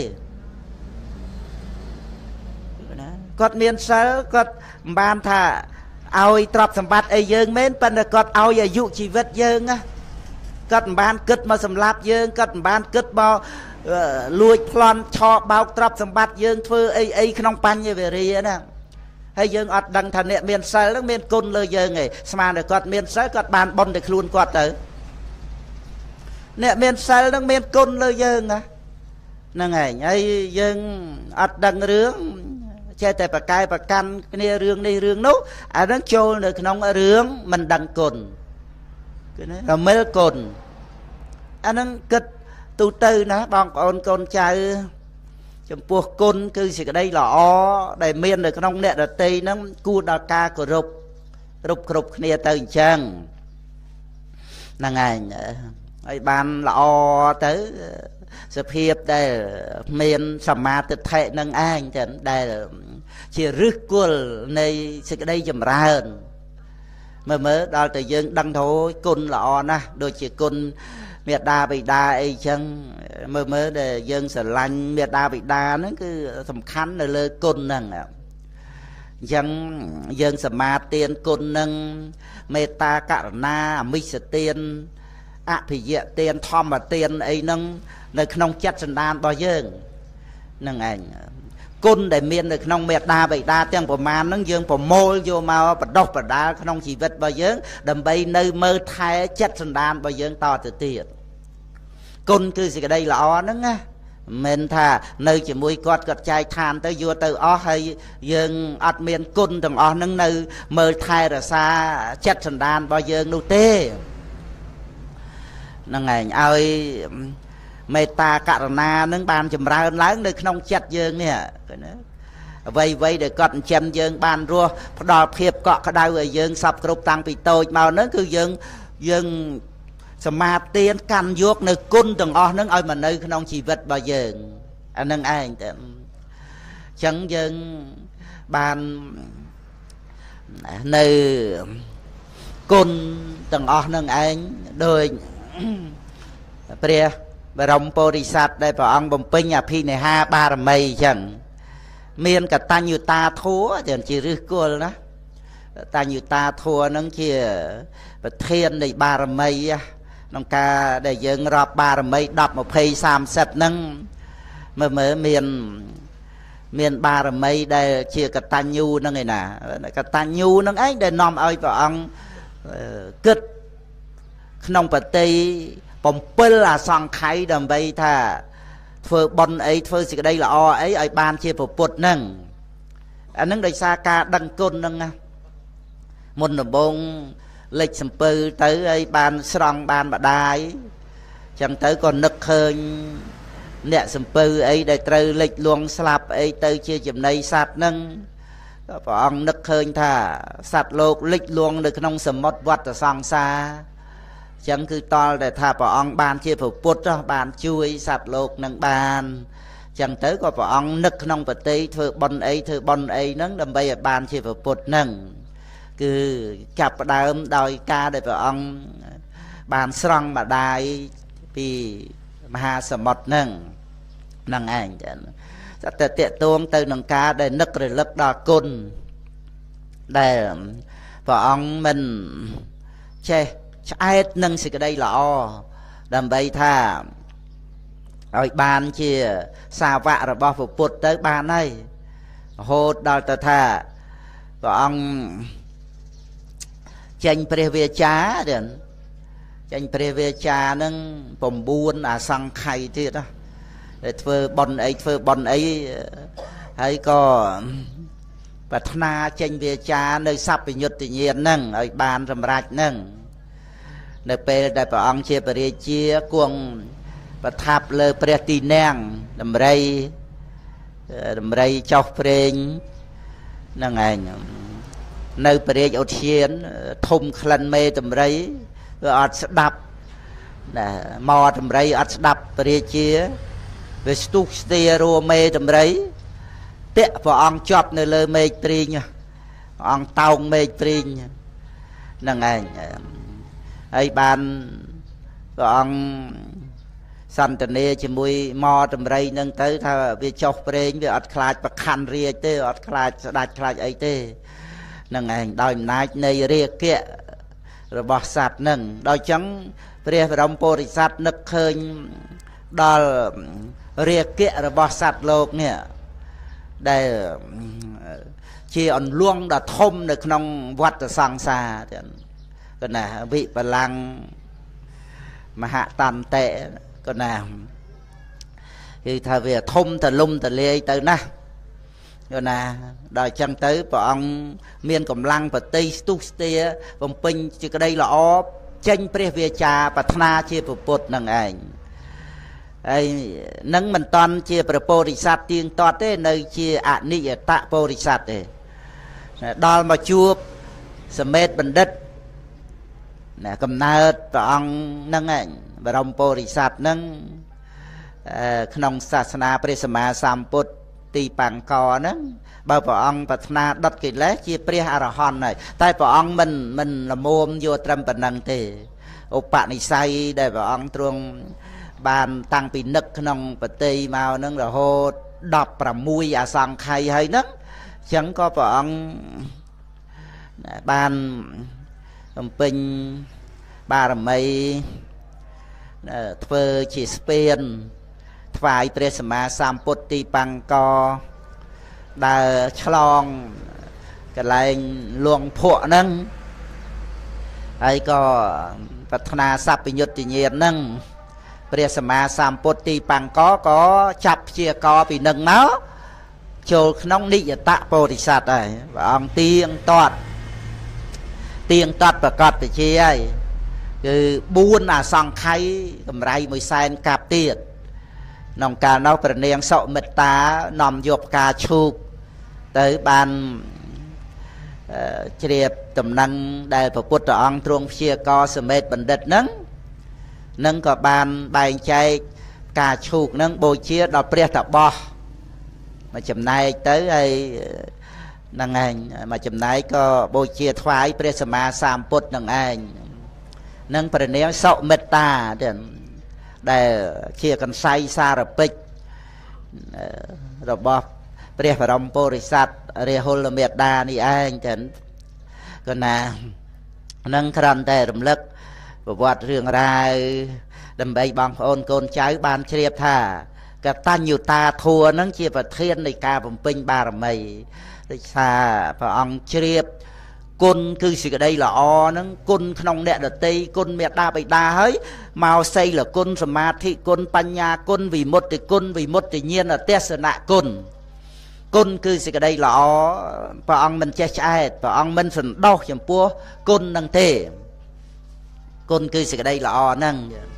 ណាគាត់មានសិលគាត់មិនបានថាឲ្យទ្រព្យសម្បត្តិអីយើងមែនប៉ុន្តែគាត់ឲ្យអាយុជីវិតយើងណាគាត់មិនបានគិតមកសម្លាប់យើងគាត់មិនបានគិតមកលួចប្លន់ឆោបោកទ្រព្យសម្បត្តិយើងធ្វើអីអីក្នុងបញ្ញវេរាណាហើយយើងអត់ដឹងថាអ្នកមានសិលនឹងមានគុណលើយើងឯងស្មានតែគាត់មានសិលគាត់បានបុណ្យទៅខ្លួនគាត់ទៅអ្នកមានសិលនឹងមានគុណលើយើងណាហ្នឹងឯងហើយយើងអត់ដឹងរឿងចេះតែប្រកែប្រកាន់គ្នារឿងនេះរឿងនោះអាហ្នឹងចូលនៅក្នុងរឿងមិនដឹងគុណគឺណារមិលគុណអាហ្នឹងគិតទូទៅណាបងប្អូនកូនចៅចំពោះគុណគឺសេចក្តីល្អដែលមាននៅក្នុងអ្នកដទៃហ្នឹងគួរដល់ការគោរពគ្រប់គ្រប់គ្នាទៅអញ្ចឹងហ្នឹងឯងហើយបានល្អទៅសភាពដែលមានសមាទិដ្ឋិនឹងឯងចឹងដែលជាឫសគល់នៃសេចក្តីចម្រើនមើលមើលដល់តែយើងដឹងថាគុណល្អណាស់ដូចជាគុណមេត្តាបិតាអីចឹងមើលមើលដែលយើងស្រឡាញ់មេត្តាបិតាហ្នឹងគឺសំខាន់នៅលើគុណហ្នឹងអញ្ចឹងយើងសមាទានគុណហ្នឹងមេត្តាករុណាអមិសទានអភិយទានធម្មទានអីហ្នឹងនៅក្នុងចិត្តសន្តានរបស់យើងហ្នឹងឯងគុណដែលមាននៅក្នុងមេត្តាបិតាទាំងប្រមាណហ្នឹងយើងប្រមូលយកមកបដោះបដាលក្នុងជីវិតរបស់យើងដើម្បីនៅមើលថែចិត្តសន្តានរបស់យើងតទៅទៀតគុណគឺសេចក្តីល្អហ្នឹងណាមិនថានៅជាមួយគាត់គាត់ចែកឋានទៅយកទៅអស់ហើយយើងអត់មានគុណទាំងអស់ហ្នឹងនៅមើលថែរក្សាចិត្តសន្តានរបស់យើងនោះទេហ្នឹងឯងឲ្យមេត្តាករុណានឹងបានចម្រើនឡើងនៅក្នុងចិត្តយើងនេះណាអ្វីអ្វីដែលគាត់ចិញ្ចឹមយើងបានរស់ផ្ដល់ភាពកក់ក្ដៅឲ្យយើងសពគ្រប់តាំងពីតូចមកហ្នឹងគឺយើងយើងសមាទានកាន់យកនៅគុណទាំងអស់ហ្នឹងឲ្យមកនៅក្នុងជីវិតរបស់យើងអានឹងឯងតែអញ្ចឹងយើងបាននៅគុណទាំងអស់ហ្នឹងឯងដោយព្រះបរមពុរិស័ទដែលព្រះអង្គបំពេញអភិនិហាបារមីអញ្ចឹងមានកតញ្ញុតាធម៌ទាំងជាឫសគល់ណាកតញ្ញុតាធម៌ហ្នឹងជាប្រធាននៃបារមីក្នុងការដែលយើងរាប់បារមីដប់ ยี่สิบ สามสิบហ្នឹងមើលមើលមានមានបារមីដែលជាកតញ្ញូហ្នឹងឯណាកតញ្ញូហ្នឹងឯងដែលនាំឲ្យព្រះអង្គគិតក្នុងបតីបំពេញអសង្ខ័យដើម្បីថាធ្វើបុណ្យអីធ្វើសេចក្តីល្អអីឲ្យបានជាពុទ្ធហ្នឹងអានឹងដោយសារការដឹងគុណហ្នឹងណាមុនដំបូងលេចសំពៅទៅឲ្យបានស្រង់បានបដាយចឹងទៅក៏នឹកឃើញអ្នកសំពៅអីដែលត្រូវលេចលួងស្លាប់អីទៅជាចំណីសត្វហ្នឹងក៏ព្រះអង្គនឹកឃើញថាសត្វលោកលេចលួងនៅក្នុងសមុទ្រវដ្តសង្សារចឹងគឺតល់តែថាព្រះអង្គបានជាពុទ្ធបានជួយសត្វលោកនឹងបានចឹងទៅក៏ព្រះអង្គនឹកក្នុងបតីធ្វើបុណ្យអីធ្វើបុណ្យអីហ្នឹងដើម្បីឲ្យបានជាពុទ្ធហ្នឹងគឺចាប់ផ្ដើមដោយការដែលព្រះអង្គបានស្រង់បដាយពីមហាសមុទ្រហ្នឹងហ្នឹងឯងចឹងតែតេតួងទៅនឹងការដែលនឹករលឹកដល់គុណដែលព្រះអង្គមិនចេះឆ្អែតនឹងសេចក្តីល្អដើម្បីថាឲ្យបានជាសាវករបស់ព្រះពុទ្ធទៅបានហើយរហូតដល់ទៅថាព្រះអង្គចេញព្រះវាចាទៀតចេញព្រះវាចានឹង៩អសង្ខ័យទៀតណាដែលធ្វើបុណ្យអីធ្វើបុណ្យអីហើយក៏ប្រាថ្នាចេញវាចានៅសព្វញ្ញុត្តញ្ញាណហ្នឹងឲ្យបានសម្រេចហ្នឹងនៅពេលដែលព្រះអង្គជាព្រះរាជាគង់ប្រថាប់លើព្រះទីនាំងដំរីដំរីចុះព្រេងហ្នឹងឯងនៅព្រះរាជឧទ្យានធំក្លិនមេដំរីវាអត់ស្ដាប់ណាមកដំរីអត់ស្ដាប់ព្រះរាជាវាស្ទុះស្ទារួមេដំរីតាក់ព្រះអង្គជាប់នៅលើមេឃព្រីងព្រះអង្គតោងមេឃព្រីងនឹងឯងហើយបានព្រះអង្គសន្តានាជាមួយមកតម្រៃនឹងទៅថាវាចុះប្រេងវាអត់ខ្លាចប្រខ័ណ្ឌរាជទេអត់ខ្លាចស្ដាច់ខ្លាចអីទេនឹងឯងដោយអំណាចនៃរាគៈរបស់សត្វនឹងដោយចឹងព្រះបរមពុរិស័ទនឹកឃើញដល់រាគៈរបស់សត្វលោកនេះដែលជាអន្លង់ដ៏ធំនៅក្នុងវដ្តសង្សារទៀតក៏ណាវិបលាំងមហតន្តិក៏ណាគឺថាវាធំទលំទលាយទៅណាស់ក៏ណាដល់ចឹងទៅព្រះអង្គមានកម្លាំងបតិស្ទុះស្ទាបំពេញជាក្តីល្អចេញព្រះវាចាប្រាថ្នាជាពុទ្ធនឹងឯងហើយនឹងមិនតន់ជាព្រះពោធិសត្វទៀងទាត់ទេនៅជាអនិយតពោធិសត្វទេដល់មកជួបសមេតបណ្ឌិតណាកំណើតព្រះអង្គហ្នឹងឯងបរមពោធិសត្វហ្នឹងក្នុងសាសនាព្រះសម្មាសម្ពុទ្ធទីបង្កហ្នឹងបើព្រះអង្គប្រាថ្នាដុតកិលេសជាព្រះអរហន្តហើយតែព្រះអង្គមិនមិនលមមយកត្រឹមប៉ុណ្ណឹងទេឧបនិស្ស័យដែលព្រះអង្គទ្រង់បានតាំងពីនឹកក្នុងបតីមកហ្នឹងរហូតដប់ប្រាំមួយអសង្ខ័យហើយហ្នឹងអញ្ចឹងក៏ព្រះអង្គបានបំពេញបារមីធ្វើជាស្ពានថ្វាយព្រះសម្មាសម្ពុទ្ធទីបង្កដើរឆ្លងកន្លែងលួងភក់ហ្នឹងហើយក៏ប្រាថ្នាសัพពញុត្តញ្ញាណហ្នឹងព្រះសម្មាសម្ពុទ្ធទីបង្កក៏ចាប់ព្យាករពីនឹងមកចូលក្នុងនិយតពោធិសត្វហើយព្រះអង្គទៀងទាត់ទៀងទាត់ប្រកបវិជាហើយគឺបួនអសង្ខ័យកម្រៃមួយសែនកាប់ទៀតក្នុងកាលនោះព្រះនាងសុមិត្តានាំយកផ្កាឈូកទៅបានជ្រាបដំណឹងដែលព្រះពុទ្ធអង្គទ្រង់ព្យាករសមេតបណ្ឌិតហ្នឹងនឹងក៏បានបែងចែកផ្កាឈូកហ្នឹងបូជាដល់ព្រះតបោះមកចំណែកទៅហើយនឹងឯងមកចំណែកក៏បូជាថ្វាយព្រះសម្មាសម្ពុទ្ធនឹងឯងនឹងព្រះនាងសុមិត្តាទៀតដែលជាកន្សៃសារពេចរបស់ព្រះបរមពុរិស័ទរាហុលមេតានេះឯងចឹងក៏ណានឹងគ្រាន់តែរំលឹកប្រវត្តិរឿងរ៉ាវដើម្បីបងប្អូនកូនចៅបានជ្រាបថាកតញ្ញុតាធัวនឹងជាប្រធាននៃការបំពេញបារមីដូចថាព្រះអង្គជ្រាបគុណគឺសេចក្តីល្អហ្នឹងគុណក្នុងអ្នកដតីគុណមេត្តាបិតាហើយមកសីលគុណសមាធិគុណបញ្ញាគុណវិមុតតិគុណវិមុតតិញ្ញាណទេសនៈគុណគុណគឺសេចក្តីល្អព្រះអង្គមិនចេះឆ្អែតព្រះអង្គមិនសន្តោសចំពោះគុណនឹងទេគុណគឺសេចក្តីល្អហ្នឹង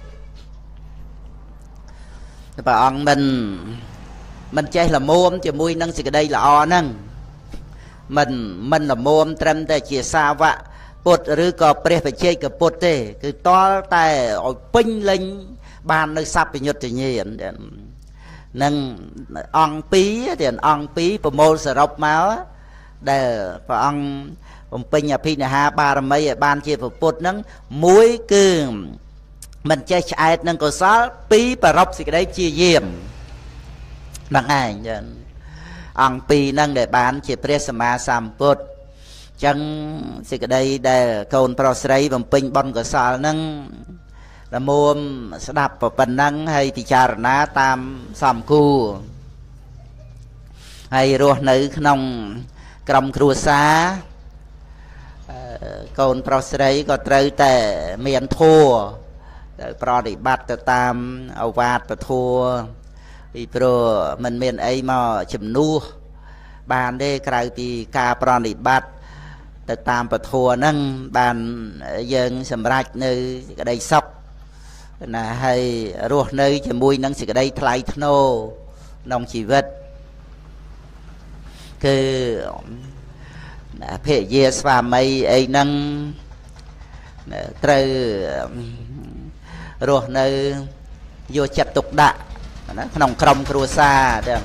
ព្រះអង្គមិនមិនចេះល្មមជាមួយនឹងសេចក្តីល្អហ្នឹងមិនមិនល្មមត្រឹមតែជាសាវកពុទ្ធឬក៏ព្រះបច្ចេកពុទ្ធទេគឺតលតែឲ្យពេញលេញបាននៅសัพពញុត្តញ្ញាណនឹងអង្គពីរទៀតអង្គពីរប្រមូលសរុបមកដែលព្រះអង្គបំពេញអភិនិហាបារមីឲ្យបានជាពុទ្ធហ្នឹងមួយគឺមិនចេះឆ្អែតនឹងកុសលពីរប្ររពសេចក្តីជាយាមហ្នឹងឯងចឹងអង្គពីរហ្នឹងដែលបានជាព្រះសម្មាសម្ពុទ្ធចឹងសេចក្តីដែលកូនប្រុសស្រីបំពេញបុណ្យកុសលហ្នឹងល្មមស្ដាប់ប៉ុណ្ណឹងហើយពិចារណាតាមសំគួរហើយរស់នៅក្នុងក្រុមគ្រួសារកូនប្រុសស្រីក៏ត្រូវតែមានធម៌ទៅប្រតិបត្តិទៅតាមឱវាទពធัวពីព្រោះมันមានអីមកជំនួសបានទេក្រៅពីការប្រតិបត្តិទៅតាមពធហ្នឹងបានយើងសម្រេចនៅសេចក្តីសុខណាហើយរស់នៅជាមួយនឹងសេចក្តីថ្លៃថ្នូរក្នុងជីវិតគឺភរិយាស្វាមីអីហ្នឹងត្រូវរស់នៅយកចិត្តទុកដាក់ណាក្នុងក្រុមគ្រួសារទាំង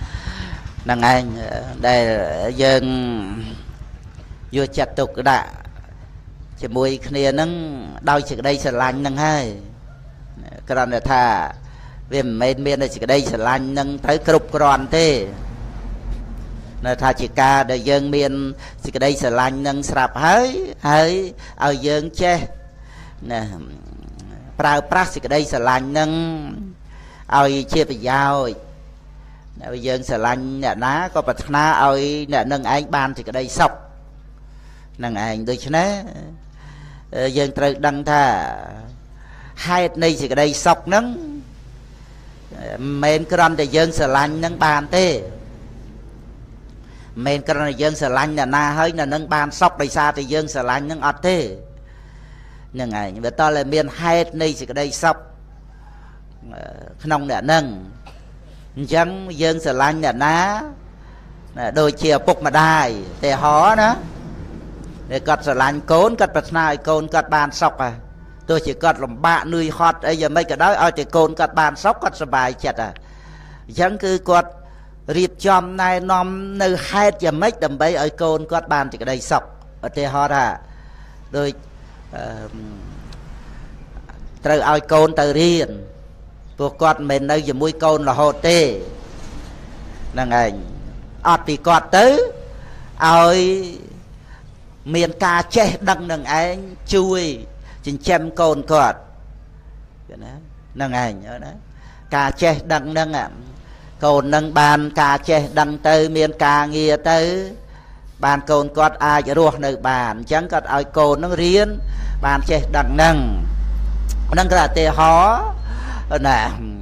ហ្នឹងឯងដែលយើងយកចិត្តទុកដាក់ជាមួយគ្នានឹងដោយសេចក្តីស្រឡាញ់នឹងហើយគ្រាន់តែថាវាមិនមែនមានតែសេចក្តីស្រឡាញ់នឹងទៅគ្រប់គ្រាន់ទេនៅថាជាការដែលយើងមានសេចក្តីស្រឡាញ់នឹងស្រាប់ហើយហើយឲ្យយើងចេះណាប្រើប្រាស់សេចក្តីស្រឡាញ់នឹងឲ្យជាប្រយោជន៍ហើយយើងស្រឡាញ់អ្នកណាក៏ប្រាថ្នាឲ្យអ្នកនឹងឯងបានសេចក្តីសុខនឹងឯងដូច្នេះយើងត្រូវដឹងថាហេតុនៃសេចក្តីសុខហ្នឹងមិនមែនគ្រាន់តែយើងស្រឡាញ់នឹងបានទេមិនមែនគ្រាន់តែយើងស្រឡាញ់អ្នកណាហើយអ្នកនឹងបានសុខដោយសារតែយើងស្រឡាញ់នឹងអត់ទេនឹងឯងបើតើមានហេតុនៃសេចក្តីសុខក្នុងអ្នកនឹងអញ្ចឹងយើងស្រឡាញ់អ្នកណាដូចជាឪពុកម្ដាយតែហោណាតែគាត់ស្រឡាញ់កូនគាត់ប្រាថ្នាឲ្យកូនគាត់បានសុខហ่ะទោះជាគាត់លំបាកនឿយហត់អីយ៉ាងម៉េចក៏ដោយឲ្យតែកូនគាត់បានសុខគាត់សប្បាយចិត្តហ่ะអញ្ចឹងគឺគាត់រៀបចំណែនាំនៅហេតុយ៉ាងម៉េចដើម្បីឲ្យកូនគាត់បានសេចក្តីសុខឧទាហរណ៍ថាដូចត្រូវឲ្យកូនទៅរៀនព្រោះគាត់មិនមែននៅជាមួយកូនរហូតទេហ្នឹងឯងអត់ពីគាត់ទៅឲ្យមានការចេះដឹងនឹងឯងជួយចិញ្ចឹមកូនគាត់ណាហ្នឹងឯងណាការចេះដឹងហ្នឹងកូននឹងបានការចេះដឹងទៅមានការងារទៅបានកូនគាត់អាចរស់នៅបានអញ្ចឹងគាត់ឲ្យកូននឹងរៀនបានចេះដឹងហ្នឹងហ្នឹងគឺឧទាហរណ៍ណា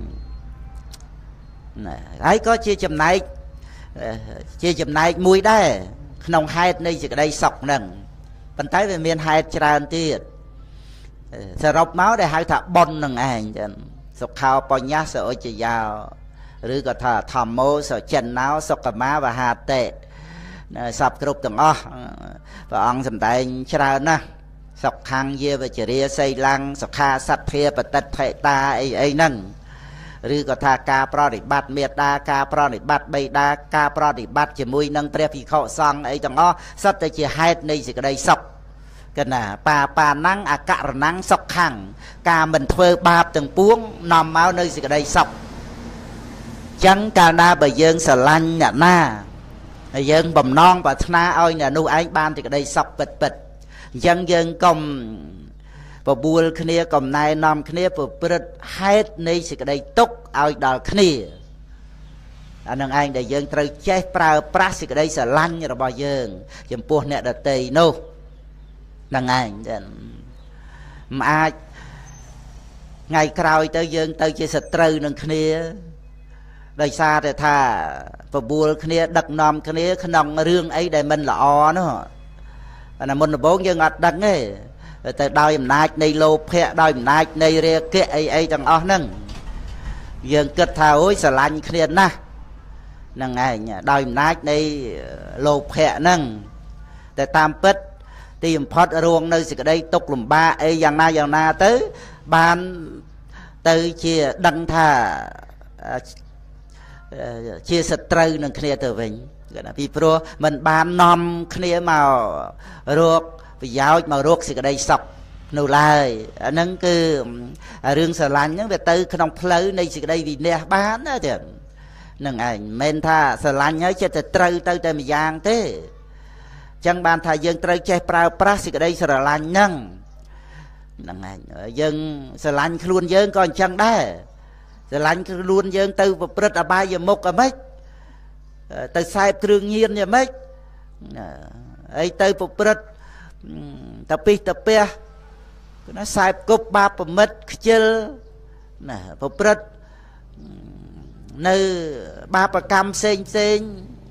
ណាហើយក៏ជាចំណែកជាចំណែកមួយដែរក្នុងហេតុនៃសេចក្តីសុខហ្នឹងប៉ុន្តែវាមានហេតុច្រើនទៀតសរុបមកដែលហៅថាបុណ្យនឹងឯងចឹងសុខោបញ្ញាសឧច្ចយោឬក៏ថាធម្មោសចិនណោសុខមាវហាតេសពគ្រប់ទាំងអស់ព្រះអង្គសម្ដែងច្រើនណាស់សុខੰយាវជរាសីលੰសុខាសត្ធាបតិដ្ឋិតាអីអីហ្នឹងឬក៏ថាការប្រតិបត្តិមេត្តាការប្រតិបត្តិបិតាការប្រតិបត្តិជាមួយនឹងព្រះភិក្ខុសង្ឃអីទាំងអស់សុទ្ធតែជាហេតុនៃសេចក្តីសុខកណាបាបាណੰអករណੰសុខੰការមិនធ្វើបាបទាំងពួងនាំមកនៅសេចក្តីសុខចឹងកាលណាបើយើងស្រឡាញ់អ្នកណាហើយយើងបំណងប្រាថ្នាឲ្យអ្នកនោះឯងបានសេចក្តីសុខពិតពិតអញ្ចឹងយើងកុំបបួលគ្នាកុំណែនាំគ្នាប្រព្រឹត្តហេតុនៃសេចក្តីទុក្ខឲ្យដល់គ្នាអានឹងឯងដែលយើងត្រូវចេះប្រើប្រាស់សេចក្តីស្រឡាញ់របស់យើងចំពោះអ្នកដទៃនោះនឹងឯងមិនអាចថ្ងៃក្រោយទៅយើងទៅជាសត្រូវនឹងគ្នាដោយសារតែថាបបួលគ្នាដឹកនាំគ្នាក្នុងរឿងអីដែលមិនល្អនោះអាណាមុនដំបូងយើងអត់ដឹងទេទៅដោយអំណាចនៃលោភៈដោយអំណាចនៃរាគៈអីអីទាំងអស់ហ្នឹងយើងគិតថាអូយស្រឡាញ់គ្នាណាស់ហ្នឹងឯងដោយអំណាចនៃលោភៈហ្នឹងតែតាមពិតទីបំផុតរងនៅសេចក្តីទុក្ខលំបាកអីយ៉ាងណាយ៉ាងណាទៅបានទៅជាដឹងថាជាសត្រូវនឹងគ្នាទៅវិញពីព្រោះมันបាននាំគ្នាមករកប្រយោជន៍មករកសេចក្តីសុខនៅឡើយអាហ្នឹងគឺរឿងស្រឡាញ់ហ្នឹងវាទៅក្នុងផ្លូវនៃសេចក្តីវិន័យបានណាចឹងហ្នឹងឯងមិនមែនថាស្រឡាញ់ហើយចិត្តតែត្រូវទៅតែម្យ៉ាងទេចឹងបានថាយើងត្រូវចេះប្រើប្រាស់សេចក្តីស្រឡាញ់ហ្នឹងហ្នឹងឯងយើងស្រឡាញ់ខ្លួនយើងក៏អញ្ចឹងដែរស្រឡាញ់ខ្លួនយើងទៅប្រព្រឹត្តអបាយមុខអ្ហ្មិចទៅខ្សែបគ្រឿងញៀនយ៉ាងម៉េចអីទៅប្រព្រឹត្តតពិសតពះគឺណាខ្សែបគប់បាបប្រមិតខ្ជិលណាប្រព្រឹត្តនៅបាបកម្មផ្សេងផ្សេង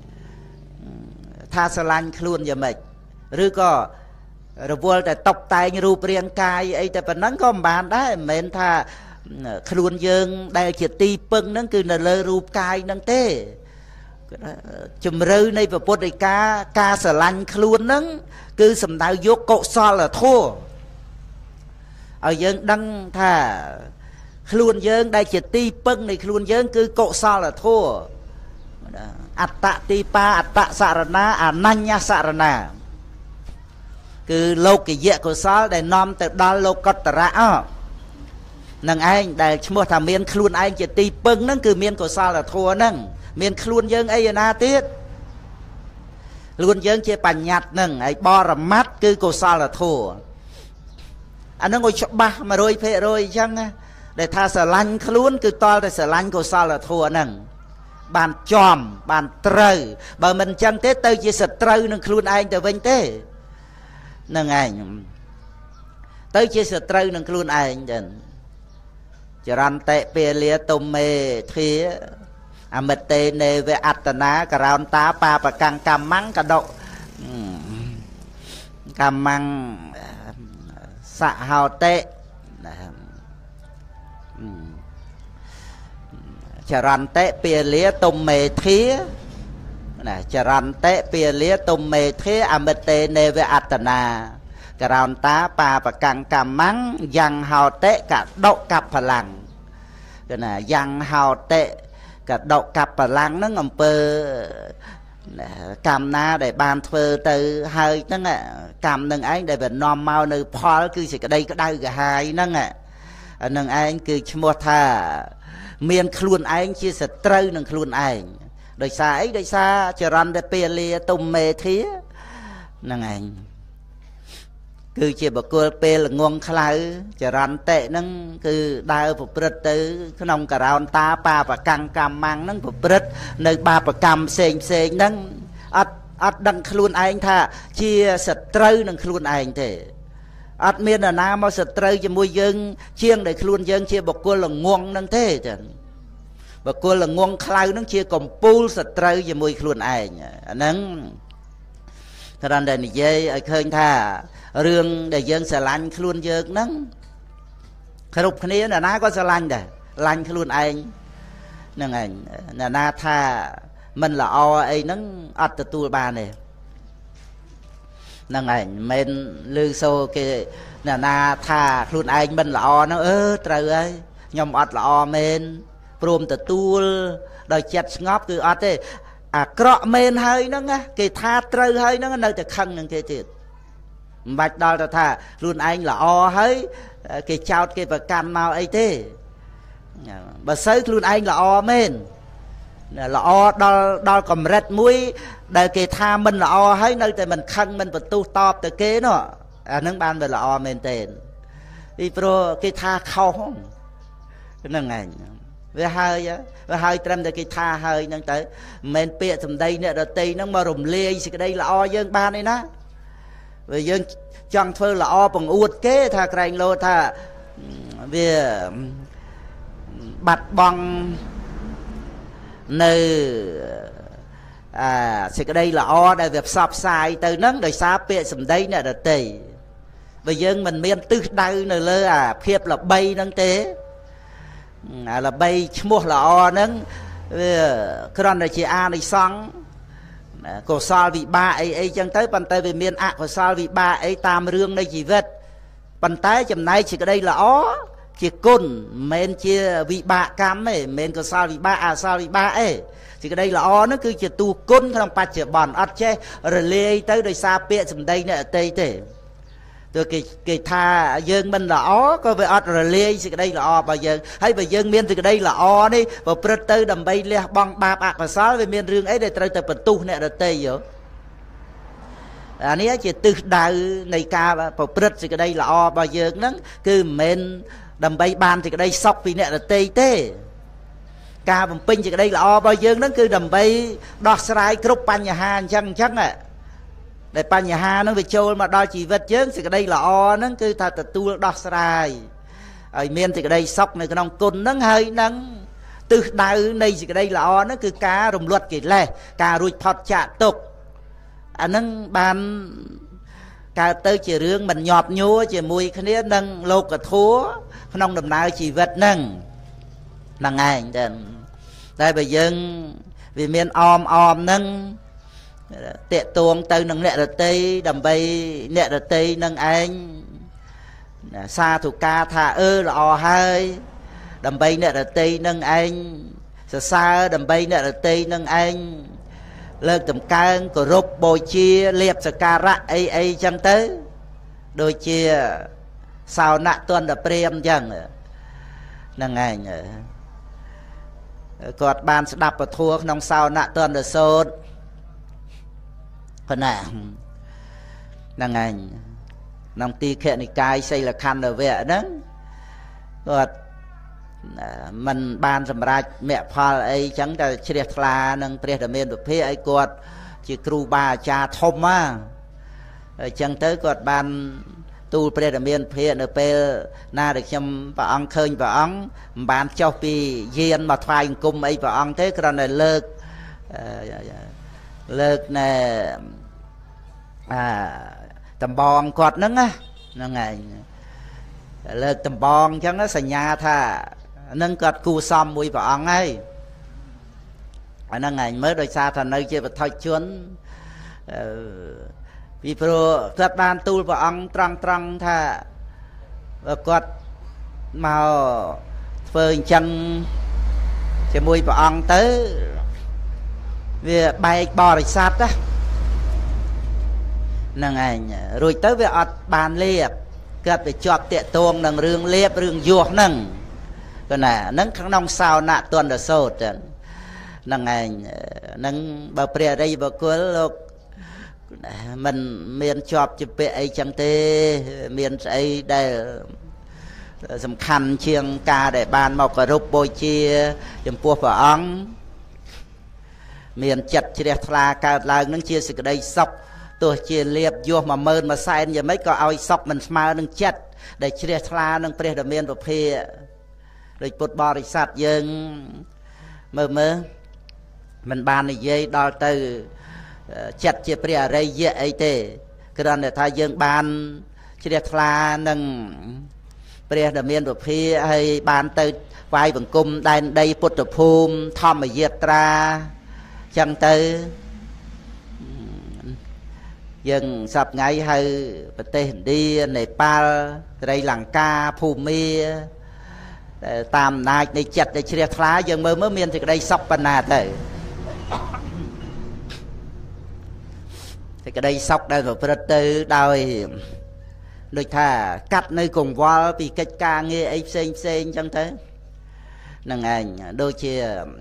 ថាស្រឡាញ់ខ្លួនយ៉ាងម៉េចឬក៏រវល់តែតុបតែងរូបរាងកាយអីតែប៉ុណ្ណឹងក៏មិនបានដែរមិនមែនថាខ្លួនយើងដែលជាទីពឹងហ្នឹងគឺនៅលើរូបកាយហ្នឹងទេជំរឿនៃពុទ្ធដីកាការស្រឡាញ់ខ្លួនហ្នឹងគឺសំដៅយកកុសលធម៌ឲ្យយើងដឹងថាខ្លួនយើងដែលជាទីពឹងនៃខ្លួនយើងគឺកុសលធម៌អត្តទីបាអត្តសរណាអនញ្ញសរណាគឺលោកកិយៈកុសលដែលនាំទៅដល់លោកុត្តរៈអនឹងឯងដែលឈ្មោះថាមានខ្លួនឯងជាទីពឹងហ្នឹងគឺមានកុសលធម៌ហ្នឹងមានខ្លួនយើងអីណាទៀតខ្លួនយើងជាបញ្ញត្តិហ្នឹងហើយបរមត្តគឺកុសលធម៌អាហ្នឹងឲ្យច្បាស់ một trăm phần trăm អញ្ចឹងដែលថាស្រឡាញ់ខ្លួនគឺតលតែស្រឡាញ់កុសលធម៌ហ្នឹងបានចំបានត្រូវបើមិនអញ្ចឹងទេទៅជាសត្រូវនឹងខ្លួនឯងទៅវិញទេហ្នឹងឯងទៅជាសត្រូវនឹងខ្លួនឯងចឹងចរន្តិពេលលាទុំមេធាអមិតេនេវអត្តនាករោនតាបាបកੰកម្មੰកដកកម្មੰសហោតិចរន្តិពេលលាទុំមេធាណាចរន្តិពេលលាទុំមេធាអមិតេនេវអត្តនាករោនតាបាបកੰកម្មੰយ៉ាងហោតិកដកកបលាំងគឺណាយ៉ាងហោតិកដកកបលាំងហ្នឹងអំពើកម្មណាដែលបានធ្វើទៅហើយហ្នឹងកម្មនឹងឯងដែលវានាំមកនៅផលគឺសេចក្តីក្តៅក្រហាយហ្នឹងអានឹងឯងគឺឈ្មោះថាមានខ្លួនឯងជាសត្រូវនឹងខ្លួនឯងដោយសារអីដោយសារចរន្តពេលលាទុំមេធាហ្នឹងឯងគឺជាបកគលពេលងងខ្លៅចរន្តិហ្នឹងគឺដើរប្រព្រឹត្តទៅក្នុងករោនតាបាបកੰកម្មੰហ្នឹងប្រព្រឹត្តនៅបាបកម្មផ្សេងផ្សេងហ្នឹងអត់អត់ដឹងខ្លួនឯងថាជាសត្រូវនឹងខ្លួនឯងទេអត់មាននរណាមកសត្រូវជាមួយយើងជាងដែលខ្លួនយើងជាបកគលងងហ្នឹងទេចឹងបកគលងងខ្លៅហ្នឹងជាកំពូលសត្រូវជាមួយខ្លួនឯងអាហ្នឹងគ្រាន់តែនិយាយឲ្យឃើញថារឿងដែលយើងស្រឡាញ់ខ្លួនយើងហ្នឹងគ្រប់គ្នានរណាក៏ស្រឡាញ់ដែរឡាញ់ខ្លួនឯងហ្នឹងឯងនរណាថាមិនល្អអីហ្នឹងអត់ទទួលបានទេហ្នឹងឯងមិនឮសូរគេនរណាថាខ្លួនឯងមិនល្អហ្នឹងអឺត្រូវហើយខ្ញុំអត់ល្អមែនព្រមទទួលដោយចិត្តស្ងប់គឺអត់ទេអាក្រក់មែនហើយហ្នឹងគេថាត្រូវហើយហ្នឹងនៅតែខឹងនឹងគេទៀតមិនបាច់ដល់ទៅថាខ្លួនឯងល្អហើយគេចោតគេប្រកាន់មកអីទេបើសូវខ្លួនឯងល្អមែនល្អដល់ដល់កម្រិតមួយដែលគេថាមិនល្អហើយនៅតែមិនខឹងមិនបន្ទោសតបទៅគេនោះអានឹងបានវាល្អមែនទេពីព្រោះគេថាខុសហ្នឹងឯងវាហើយវាហើយត្រឹមតែគេថាហើយហ្នឹងទៅមិនមែនពាក្យសម្ដីអ្នកដតីហ្នឹងមករំលាយសេចក្តីល្អយើងបានទេណាបើយើងចង់ធ្វើល្អបង្អួតគេថាក្រែងលោថាវាបាត់បង់នៅអាសេចក្តីល្អដែលវាផ្សព្វផ្សាយទៅហ្នឹងដោយសារពាក្យសម្ដីអ្នកដតីបើយើងមិនមានទិសដៅនៅលើអាភាពល្បីហ្នឹងទេអាល្បីឈ្មោះល្អហ្នឹងវាគ្រាន់តែជាអានិសង្ឃកុសលវិបាកអីអីចឹងទៅប៉ុន្តែវាមានអកុសលវិបាកអីតាមរឿងនៃជីវិតប៉ុន្តែចំណែកសេចក្តីល្អជាគុណមិនមែនជាវិបាកកម្មទេមិនមែនកុសលវិបាកអកុសលវិបាកទេសេចក្តីល្អនោះគឺជាទូគុណក្នុងបច្ចុប្បន្នអត់ចេះរលាយទៅដោយសារពាក្យសម្ដីអ្នកអតីតទេទោះគេគេថាយើងមិនល្អក៏វាអត់រលាយសេចក្តីល្អរបស់យើងហើយបើយើងមានសេចក្តីល្អនេះប្រព្រឹត្តទៅដើម្បីលះបង់បាបអកុសលវាមានរឿងអីដែលត្រូវតែបន្ទុះអ្នកដទៃយោអានេះជាទិសដៅនៃការប្រព្រឹត្តសេចក្តីល្អរបស់យើងហ្នឹងគឺមិនមែនដើម្បីបានសេចក្តីសុខពីអ្នកដទៃទេការបំពេញសេចក្តីល្អរបស់យើងហ្នឹងគឺដើម្បីដោះស្រាយគ្រប់បញ្ហាអញ្ចឹងអញ្ចឹងដែលបញ្ហាហ្នឹងវាចូលមកដល់ជីវិតយើងសេចក្តីល្អហ្នឹងគឺថាទទួលដោះស្រាយឲ្យមានសេចក្តីសុខនៅក្នុងគុណហ្នឹងហើយនឹងទិសដៅនៃសេចក្តីល្អហ្នឹងគឺការរំលត់កិលេសការរួចផុតចាកទុក្ខអាហ្នឹងបានកើតទៅជារឿងមិនញាប់ញួរជាមួយគ្នានឹងលោកធម៌ក្នុងដំណើរជីវិតហ្នឹងហ្នឹងឯងតែតែបើយើងវាមានអមអមហ្នឹងតេតួងទៅនឹងអ្នករតីដើម្បីអ្នករតីនឹងឯងសាធុការថាអឺល្អហើយដើម្បីអ្នករតីនឹងឯងសរសើរដើម្បីអ្នករតីនឹងឯងលើកតម្កើងគោរពបូជាលៀបសក្ការៈអីអីចឹងទៅដូចជាសោណៈទន្ទព្រាមអញ្ចឹងហ្នឹងឯងគាត់បានស្ដាប់ពធក្នុងសោណៈទន្ទសូត្រប៉ុណ្ណាហ្នឹងឯងក្នុងទីខនិកាយសីលខណ្ឌវៈហ្នឹងគាត់មិនបានសម្រេចមគ្គផលអីចឹងតែជ្រះថ្លានឹងព្រះធម្មវិភាអីគាត់ជាគ្រូបាអាចារ្យធំណាអញ្ចឹងទៅគាត់បានទូលព្រះធម្មវិភានៅពេលណាដែលខ្ញុំព្រះអង្គឃើញព្រះអង្គមិនបានចុះពីយានមកថ្វាយអង្គមអីព្រះអង្គទេគ្រាន់តែលើកលើកណែអាតំបងគាត់ហ្នឹងណាហ្នឹងឯងលើកតំបងអញ្ចឹងសញ្ញាថានឹងគាត់គូសំមួយព្រះអង្គហើយអាហ្នឹងឯងមើលដោយសារថានៅជាបឋិជនពីព្រោះគាត់បានទូលព្រះអង្គត្រង់ត្រង់ថាគាត់មកធ្វើអញ្ចឹងជាមួយព្រះអង្គទៅវាបែកបរិស័ទហ្នឹងឯងរួចទៅវាអត់បានលៀបគាត់ទៅជាប់តាកតងនឹងរឿងលៀបរឿងយោះហ្នឹងគណាហ្នឹងក្នុងសោណៈទន្ទសូត្រហ្នឹងឯងហ្នឹងបើព្រះអរិយបុគ្គលលោកមិនមានជាប់ជាពាក្យអីចឹងទេមានស្អីដែលសំខាន់ជាងការដែលបានមកគោរពបូជាចំពោះព្រះអង្គមានចិត្តជ្រះថ្លាកើតឡើងនឹងជាសេចក្តីសុខទោះជាលៀបយោះមួយម៉ឺនមួយសែនយ៉ាងម៉េចក៏ឲ្យសុខមិនស្មើនឹងចិត្តដែលជ្រះថ្លានឹងព្រះដ៏មានពភាដូចពុទ្ធបរិស័ទយើងមើលមើលមិនបាននិយាយដល់ទៅចិត្តជាព្រះអរិយអីទេគ្រាន់តែថាយើងបានជ្រះថ្លានឹងព្រះដ៏មានពភាហើយបានទៅថ្វាយបង្គំដែនដីពុទ្ធភូមិធម្មយាត្រាចឹងទៅយើងសប្ថ្ងៃហៅប្រទេសឥណ្ឌានេប៉ាល់ត្រីលង្កាភូមាតាមអំណាចនៃចិត្តដែលជ្រះថ្លាយើងមើលមើលមានសេចក្តីសុខប៉ុណ្ណាទៅសេចក្តីសុខដែលប្រព្រឹត្តទៅដោយដូចថាកាត់នៅកង្វល់ពីកិច្ចការងារអីផ្សេងផ្សេងចឹងទៅនឹងឯងដូចជា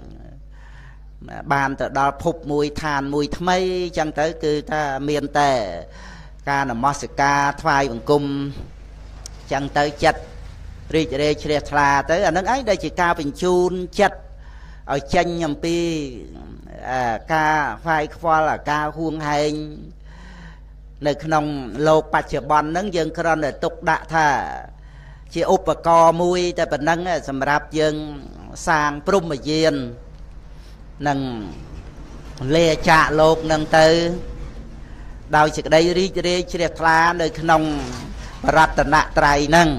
បានទៅដល់ភពមួយឋានមួយថ្មីចឹងទៅគឺថាមានតែការនមស្ការថ្វាយបង្គំចឹងទៅចិត្តរីករាយជ្រះថ្លាទៅអានឹងឯងដែលជាការបញ្ជូនចិត្តឲ្យចេញអំពីការខ្វាយខ្វល់ការហួងហែងនៅក្នុងលោកបច្ចុប្បន្នហ្នឹងយើងគ្រាន់តែទុកដាក់ថាជាឧបករណ៍មួយតែប៉ុណ្ណឹងសម្រាប់យើងសាងព្រហ្មយាននឹងលេចាកលោកនឹងទៅដោយសេចក្តីរីករាយជ្រះថ្លានៅក្នុងរតនត្រ័យហ្នឹង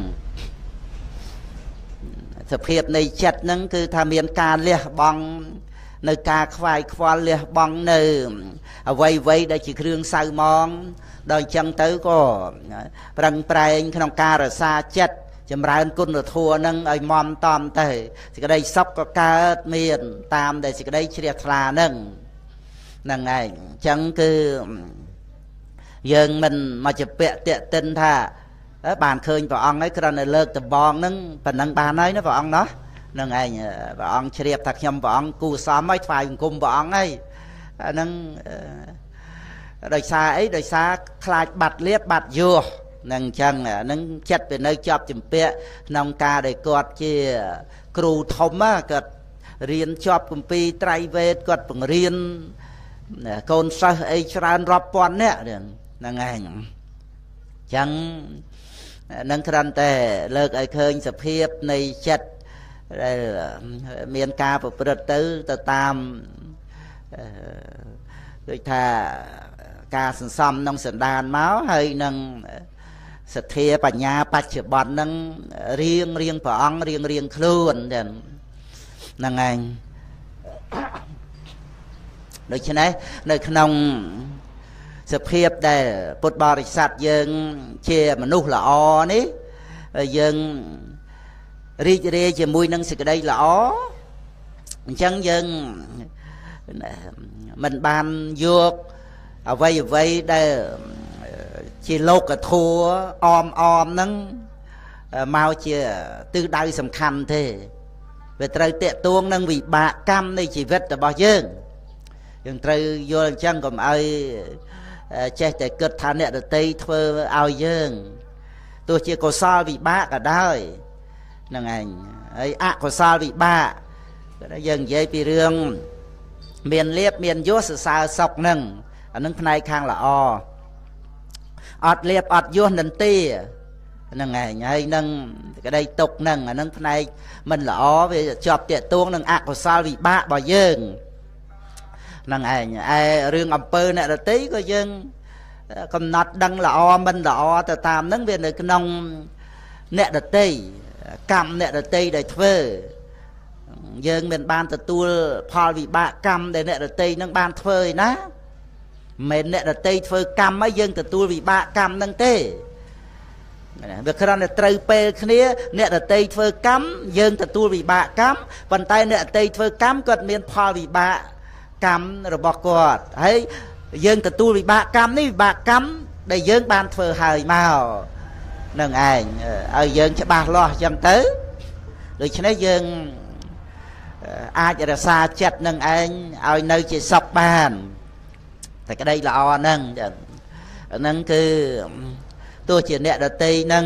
សភាពនៃចិត្តហ្នឹងគឺថាមានការលះបង់នៅការខ្វាយខ្វល់លះបង់នៅអ្វីអ្វីដែលជាគ្រឿងសៅហ្មងដល់អញ្ចឹងទៅក៏ប្រឹងប្រែងក្នុងការរក្សាចិត្តចម្រើនគុណធម៌នឹងឲ្យមមតំទៅសេចក្តីសុខក៏កើតមានតាមដែលសេចក្តីជ្រះថ្លានឹងហ្នឹងឯងអញ្ចឹងគឺយើងមិនមកជាពាក់តាក់ទិនថាបានឃើញព្រះអង្គហើយគ្រាន់តែលើកដំបងហ្នឹងប៉ុណ្ណឹងបានហើយណាព្រះអង្គណោះនឹងឯងព្រះអង្គជ្រាបថាខ្ញុំព្រះអង្គគូសមហើយថ្វាយបង្គំព្រះអង្គហើយអាហ្នឹងដោយសារអីដោយសារខ្លាចបាត់លៀបបាត់យោះនឹងអញ្ចឹងហ្នឹងចិត្តទៅនៅជាប់ជំពាក់ក្នុងការដែលគាត់ជាគ្រូធំគាត់រៀនជាប់គម្ពីរត្រៃវេទគាត់បង្រៀនកូនសិស្សអីច្រើនរាប់ពាន់នាក់ហ្នឹងឯងអញ្ចឹងនឹងគ្រាន់តែលើកឲ្យឃើញសភាពនៃចិត្តដែលមានការប្រព្រឹត្តទៅទៅតាមដូចថាការសន្សំក្នុងសន្តានមកហើយនឹងសទ្ធាបញ្ញាបច្ចុប្បន្នហ្នឹងរៀងរៀងព្រះអង្គរៀងរៀងខ្លួនហ្នឹងឯងដូច្នេះនៅក្នុងសភាពដែលពុទ្ធបរិស័ទយើងជាមនុស្សល្អនេះយើងរីករាយជាមួយនឹងសេចក្តីល្អអញ្ចឹងយើងមិនបានយកអ្វីអ្វីដែលជាលោកធัวអមអមហ្នឹងមកជាទិសដៅសំខាន់ទេវាត្រូវតាក់ទងនឹងវិបាកកម្មនៃជីវិតរបស់យើងយើងត្រូវយល់អញ្ចឹងកុំឲ្យចេះតែគិតថាអ្នកដទៃធ្វើឲ្យយើងទោះជាកុសលវិបាកក៏ដោយហ្នឹងឯងហើយអកុសលវិបាកយើងនិយាយពីរឿងមានលៀបមានយសសរសើរសុខហ្នឹងអានឹងផ្នែកខាងល្អអត់លៀបអត់យសនិន្ទាហ្នឹងឯងហើយនឹងក្តីទុកហ្នឹងអានឹងផ្នែកមិនល្អវាជាប់តាក់ទងនឹងអកុសលវិបាករបស់យើងហ្នឹងឯងឯរឿងអំពើអ្នកដទៃក៏យើងកំណត់ដឹងល្អមិនល្អទៅតាមហ្នឹងវានៅក្នុងអ្នកដទៃកម្មអ្នកដទៃដែលធ្វើយើងមិនបានទទួលផលវិបាកកម្មដែលអ្នកដទៃនឹងបានធ្វើឯណាមិនអ្នកដទៃធ្វើកម្មហើយយើងទទួលវិបាកកម្មហ្នឹងទេវាគ្រាន់តែត្រូវពេលគ្នាអ្នកដទៃធ្វើកម្មយើងទទួលវិបាកកម្មប៉ុន្តែអ្នកដទៃធ្វើកម្មគាត់មានផលវិបាកកម្មរបស់គាត់ហើយយើងទទួលវិបាកកម្មនេះវិបាកកម្មដែលយើងបានធ្វើហើយមកនឹងឯងឲ្យយើងច្បាស់លាស់អញ្ចឹងទៅដូច្នេះយើងអាចរក្សាចិត្តនឹងឯងឲ្យនៅជាសុខបានតែក្តីល្អហ្នឹងហ្នឹងគឺទោះជាអ្នកដទៃនឹង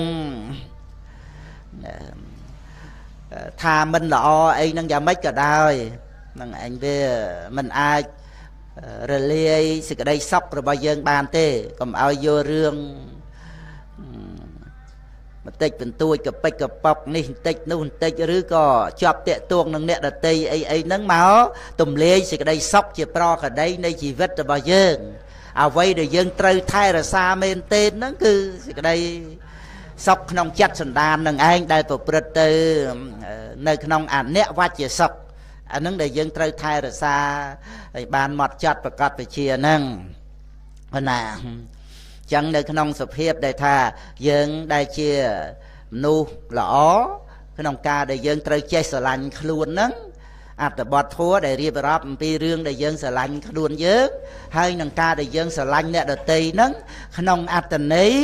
ថាមិនល្អអីហ្នឹងយ៉ាងម៉េចក៏ដោយហ្នឹងឯងវាមិនអាចរលាយសេចក្តីសុខរបស់យើងបានទេកុំឲ្យយករឿងបន្តិចបន្តួចកពេចកប៉ុកនេះបន្តិចនោះបន្តិចឬក៏ជាប់តាក់ទងនឹងអ្នកដទៃអីអីហ្នឹងមកទំលាយសេចក្តីសុខជាប្រក្តីនៃជីវិតរបស់យើងអ្វីដែលយើងត្រូវថែរក្សាមែនទេហ្នឹងគឺសេចក្តីសុខក្នុងចិត្តសន្តាននឹងឯងដែលប្រព្រឹត្តទៅនៅក្នុងអនិវច្ចសុខអាហ្នឹងដែលយើងត្រូវថែរក្សាឲ្យបានហ្មត់ចត់ប្រកបវិជ្ជាហ្នឹងណាចឹងនៅក្នុងសភាពដែលថាយើងដែលជាមនុស្សល្អក្នុងការដែលយើងត្រូវចេះស្រឡាញ់ខ្លួនហ្នឹងអត្ថបទធัวដែលរៀបរាប់អំពីរឿងដែលយើងស្រឡាញ់ខ្លួនយើងហើយនឹងការដែលយើងស្រឡាញ់អ្នកដទៃហ្នឹងក្នុងអត្តន័យ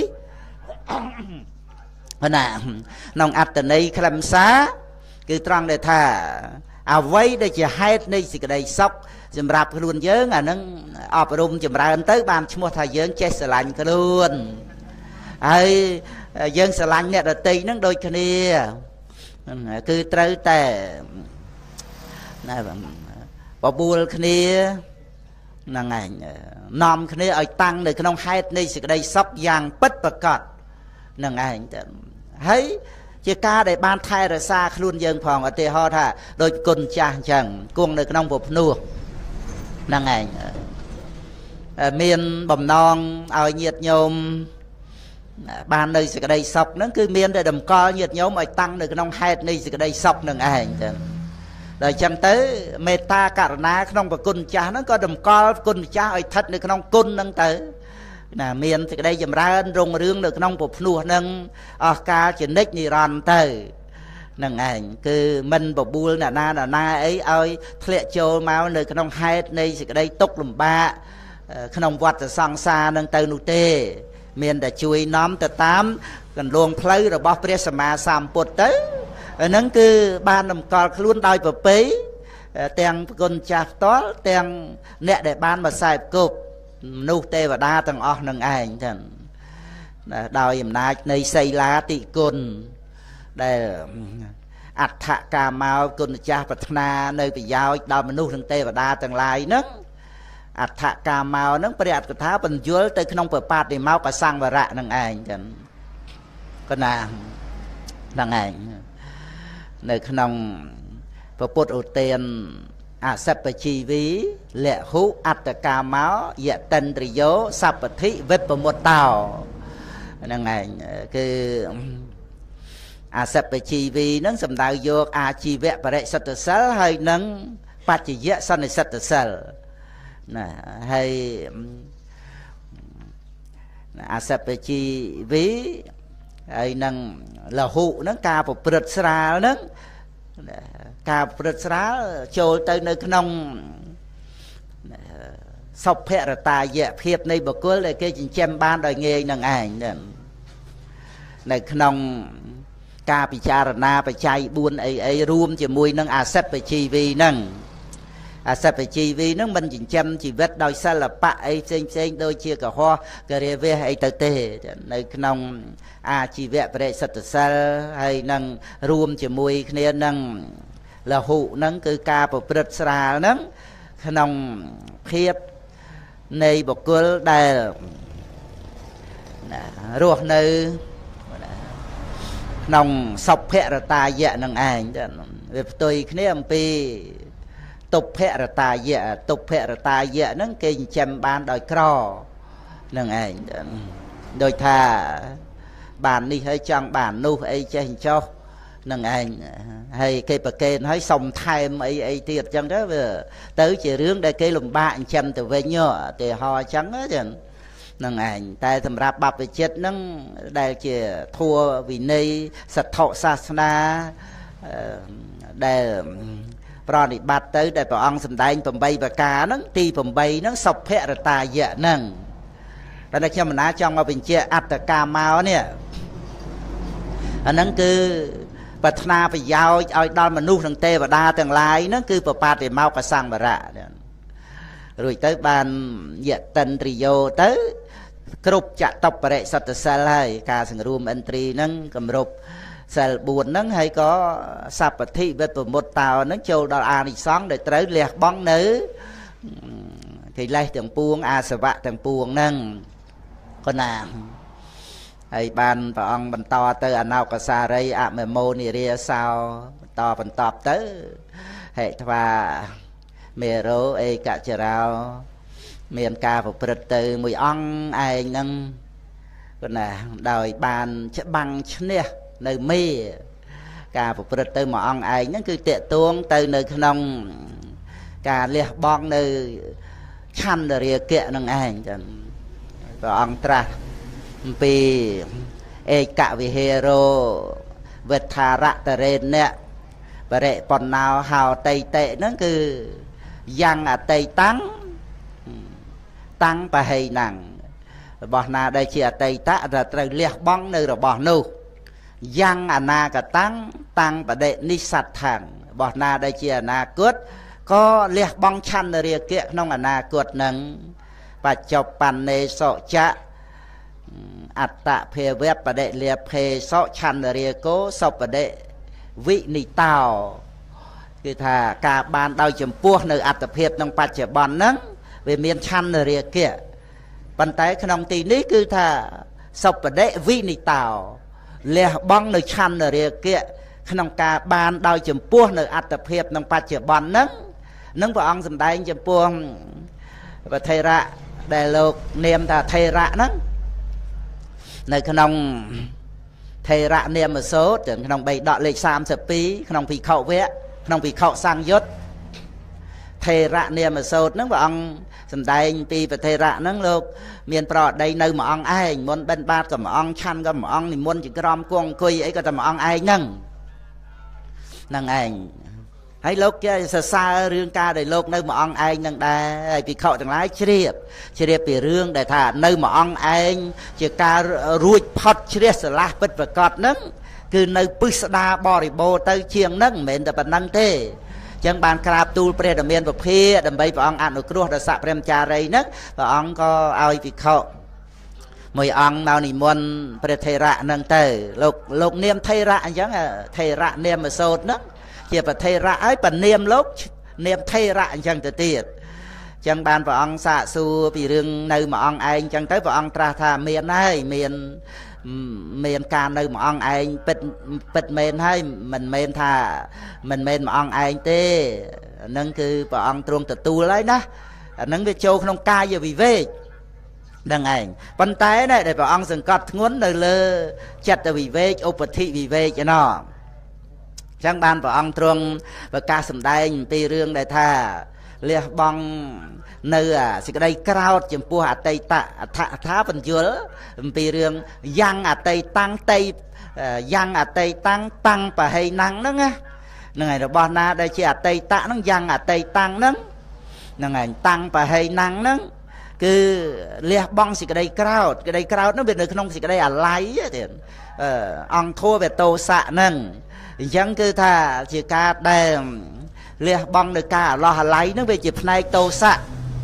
ណាក្នុងអត្តន័យខ្លឹមសារគឺត្រង់ដែលថាអ្វីដែលជាហេតុនៃសេចក្តីសុខសម្រាប់ខ្លួនយើងអានឹងអប់រំចម្រើនទៅបានឈ្មោះថាយើងចេះស្រឡាញ់ខ្លួនហើយយើងស្រឡាញ់អ្នកដទៃហ្នឹងដូចគ្នាគឺត្រូវតែណាបបួលគ្នាហ្នឹងឯងនាំគ្នាឲ្យតាំងនៅក្នុងហេតុនៃសេចក្តីសុខយ៉ាងពិតប្រាកដហ្នឹងឯងទៅហើយជាការដែលបានថែរក្សាខ្លួនយើងផងឧទាហរណ៍ថាដូចគុណចាស់អញ្ចឹងគង់នៅក្នុងពភ្នោះហ្នឹងឯងមានបំណងឲ្យញាតិញោមបាននៅសេចក្តីសុខហ្នឹងគឺមានតែតម្កល់ញាតិញោមឲ្យតាំងនៅក្នុងហេតុនៃសេចក្តីសុខហ្នឹងឯងចឹងដល់អញ្ចឹងទៅមេត្តាករុណាក្នុងប្រគុណចាស់ហ្នឹងក៏តម្កល់គុណចាស់ឲ្យស្ថិតនៅក្នុងគុណហ្នឹងទៅណាមានសេចក្តីចម្រើនរុងរឿងនៅក្នុងពភ្នោះហ្នឹងអស់កាលជានិច្ចនិរន្តរ៍ទៅនឹងឯងគឺមិនបបួលអ្នកណាអ្នកណាអីឲ្យធ្លាក់ចូលមកនៅក្នុងហេតុនៃសេចក្តីទុក្ខលំបាកក្នុងវដ្តសង្សារនឹងទៅនោះទេមានតែជួយនាំទៅតាមកន្លងផ្លូវរបស់ព្រះសម្មាសម្ពុទ្ធទៅហ្នឹងគឺបានតម្កល់ខ្លួនដោយប្រពៃទាំងគុណចាស់ផ្ទាល់ទាំងអ្នកដែលបានមកខ្សែគប់មនុស្សទេវតាទាំងអស់នឹងឯងចឹងដោយអំណាចនៃសីលាតិគុណដែលអដ្ឋកាមកគុណចាស់ប្រាថ្នានៅប្រយោជន៍ដល់មនុស្សនិងទេវតាទាំងឡាយហ្នឹងអដ្ឋកាមកហ្នឹងព្រះអត្ថកថាបញ្យល់ទៅក្នុងប្របាទនិមកសង្វរៈហ្នឹងឯងចឹងកណាហ្នឹងឯងនៅក្នុងពពុទ្ធឧទានអសិបជីវីលហុអត្តកាមកយតិន្ទ្រយោសព្ពធិវិបមុត្តោហ្នឹងឯងគឺអសិបជីវីហ្នឹងសំដៅយកអាជីវៈបរិសិទ្ធសិលហើយនឹងបច្ចយៈសន្និសិទ្ធសិលណាហើយអសិបជីវីហើយនឹងលហុហ្នឹងការប្រព្រឹត្តស្រាលហ្នឹងការប្រព្រឹត្តស្រាលចូលទៅនៅក្នុងសុភរតាយៈភាពនៃបុគ្គលដែលគេចិញ្ចឹមបានដោយងាយនឹងឯងនៅក្នុងការពិចារណាបច្ច័យបួនអីអីរួមជាមួយនឹងអាសិទ្ធិជីវីហ្នឹងអាសិទ្ធិជីវីហ្នឹងមិនចិញ្ចឹមជីវិតដោយសិល្បៈអីផ្សេងផ្សេងដូចជាកុហកករាវេសអីទៅទេនៅក្នុងអាជីវៈបរិសិទ្ធសិលហើយនឹងរួមជាមួយគ្នានឹងលហុហ្នឹងគឺការប្រព្រឹត្តស្រាលហ្នឹងក្នុងភាពនៃបុគ្គលដែលរស់នៅក្នុងសុភរតាយៈនឹងឯងវាផ្ទុយគ្នាអំពីទុភរតាយៈទុភរតាយៈហ្នឹងគេចិញ្ចឹមបានដោយក្រនឹងឯងដូចថាបាននេះហើយចង់បាននោះអីចេះចោះនឹងឯងហើយគេប្រកេនហើយសុំថែមអីអីទៀតអញ្ចឹងទៅវាទៅជារឿងដែលគេលំបាកចិញ្ចឹមទៅវិញទេហោអញ្ចឹងចឹងនឹងឯងតែសម្រាប់បព្វជិតហ្នឹងដែលជាធัวវិន័យសទ្ធុសាសនាដែលប្រណិប័តទៅដែលព្រះអង្គសម្ដែង8ប្រការហ្នឹងទី8ហ្នឹងសុភរតាយៈហ្នឹងតែខ្ញុំមិនណាចង់មកបញ្ជាក់អត្តកាមកនេះអាហ្នឹងគឺប្រាថ្នាប្រយោជន៍ឲ្យដល់មនុស្សនិងទេវតាទាំងឡាយហ្នឹងគឺបបាតិមោកសង្វរៈរួចទៅបានយតិនទ្រិយោទៅគ្រប់ចតុបរិសត្តសិលហើយការសង្រួមឥន្ទ្រីហ្នឹងគម្រប់សិលបួនហ្នឹងហើយក៏សព្វធិវិតប្រមុតតោហ្នឹងចូលដល់អានិសង្ឃដែលត្រូវលះបង់នៅកិលេសទាំងពួងអាសវៈទាំងពួងហ្នឹងក៏ណាហើយបានព្រះអង្គបន្តទៅអនោកសារីអមេមោនិរាសោបន្តបន្តទៅហេត្វាមេរោអេកចរោមានការប្រព្រឹត្តទៅមួយអង្គឯងហ្នឹងក៏ណាដោយបានច្បាំងឈ្នះនៅមេការប្រព្រឹត្តទៅមួយអង្គឯងហ្នឹងគឺតេតួងទៅនៅក្នុងការលះបង់នៅឆន្ទរាគៈនឹងឯងចឹងព្រះអង្គត្រាស់អំពីឯកវិហេរោវេថារតរេនៈបរិបណ្ណោហោតៃតេហ្នឹងគឺយ៉ាងអតីតាំងតាំងបហេណាំងរបស់ណាដែលជាអតីតៈតែត្រូវលះបង់នៅរបស់នោះយ៉ាងអនាគតាំងតាំងបដិនិសដ្ឋាំងរបស់ណាដែលជាអនាគតក៏លះបង់ឆន្ទរាគៈក្នុងអនាគតនឹងបច្ចុប្បន្នេសចៈអត្តភេវៈបដិលាភេសឆន្ទរាគោសពដិវិនិតោគឺថាការបានដោយចំពោះនៅអត្តភាពក្នុងបច្ចុប្បន្នហ្នឹងវាមានឆន្ទរាគៈប៉ុន្តែក្នុងទីនេះគឺថាសពដិវិនិតោលះបង់នៅឆន្ទរាគៈក្នុងការបានដោយចំពោះនៅអត្តភាពក្នុងបច្ចុប្បន្នហ្នឹងនឹងព្រះអង្គសម្ដែងចំពោះព្រះថេរៈដែលលោកនាមថាថេរៈហ្នឹងនៅក្នុងថេរៈនាមសូត្រក្នុងបៃដកលេខសាមសិបពីរក្នុងភិក្ខុវគ្គក្នុងភិក្ខុសង្យុត្តថេរៈនាមសូត្រហ្នឹងព្រះអង្គសម្ដែងពីព្រះថេរៈហ្នឹងលោកមានប្រអដីនៅមួយអង្គឯងមុនបិណ្ឌបាតក៏មួយអង្គឆាន់ក៏មួយអង្គនិមន្តជាក្រមគង់អង្គុយអីក៏តែមួយអង្គឯងហ្នឹងហ្នឹងឯងហើយលោកគេសរសើររឿងការដែលលោកនៅមួយអង្គឯងហ្នឹងដែរហើយភិក្ខុទាំងឡាយជ្រាបជ្រាបពីរឿងដែលថានៅមួយអង្គឯងជាការរួចផុតជ្រះស្រឡះពិតប្រកបហ្នឹងគឺនៅពិស្ដាបរិបូរទៅជាងហ្នឹងមិនមែនតែប៉ុណ្្នឹងទេអញ្ចឹងបានក្រាបទូលព្រះដ៏មានពភាដើម្បីព្រះអង្គអនុគ្រោះដល់សព្វព្រមចារីហ្នឹងព្រះអង្គក៏ឲ្យភិក្ខុមួយអង្គមកនិមន្តព្រះថេរៈហ្នឹងទៅលោកលោកនាមថេរៈអញ្ចឹងថេរៈនាមសូត្រហ្នឹងជាប្រថេរៈហើយបនាមលោកនាមថេរៈអញ្ចឹងទៅទៀតអញ្ចឹងបានព្រះអង្គសាកសួរពីរឿងនៅមួយអង្គឯងអញ្ចឹងទៅព្រះអង្គត្រាស់ថាមានហើយមានមានការនៅមួយអង្គឯងពិតពិតមែនហើយមិនមែនថាមិនមែនមួយអង្គឯងទេហ្នឹងគឺព្រះអង្គទ្រង់ទទួលហើយណាអាហ្នឹងវាចូលក្នុងកាយវិវេកហ្នឹងឯងប៉ុន្តែដែលព្រះអង្គសង្កត់ធ្ងន់នៅលើចិត្តវិវេកឧបធិវិវេកណោះអញ្ចឹងបានព្រះអង្គទ្រង់ប្រកាសសម្ដែងអំពីរឿងដែលថាលះបង់នៅសេចក្តីក្រោធចំពោះអតីតអដ្ឋអថាបញ្យលអំពីរឿងយ៉ាងអតីតាំងតៃយ៉ាងអតីតាំងតាំងបហេណាំងហ្នឹងណាហ្នឹងហើយរបស់ណាដែលជាអតីតហ្នឹងយ៉ាងអតីតាំងហ្នឹង năng ảnh tăng và hay năng nắng cứ lia bong xịt đây crowd cái đây crowd nó bên nơi không xịt đây à lái thì ông thua về tô xạ nâng chẳng cứ thà chỉ ca đây lia bong được cả lo lái nó về chỉ này tô xạ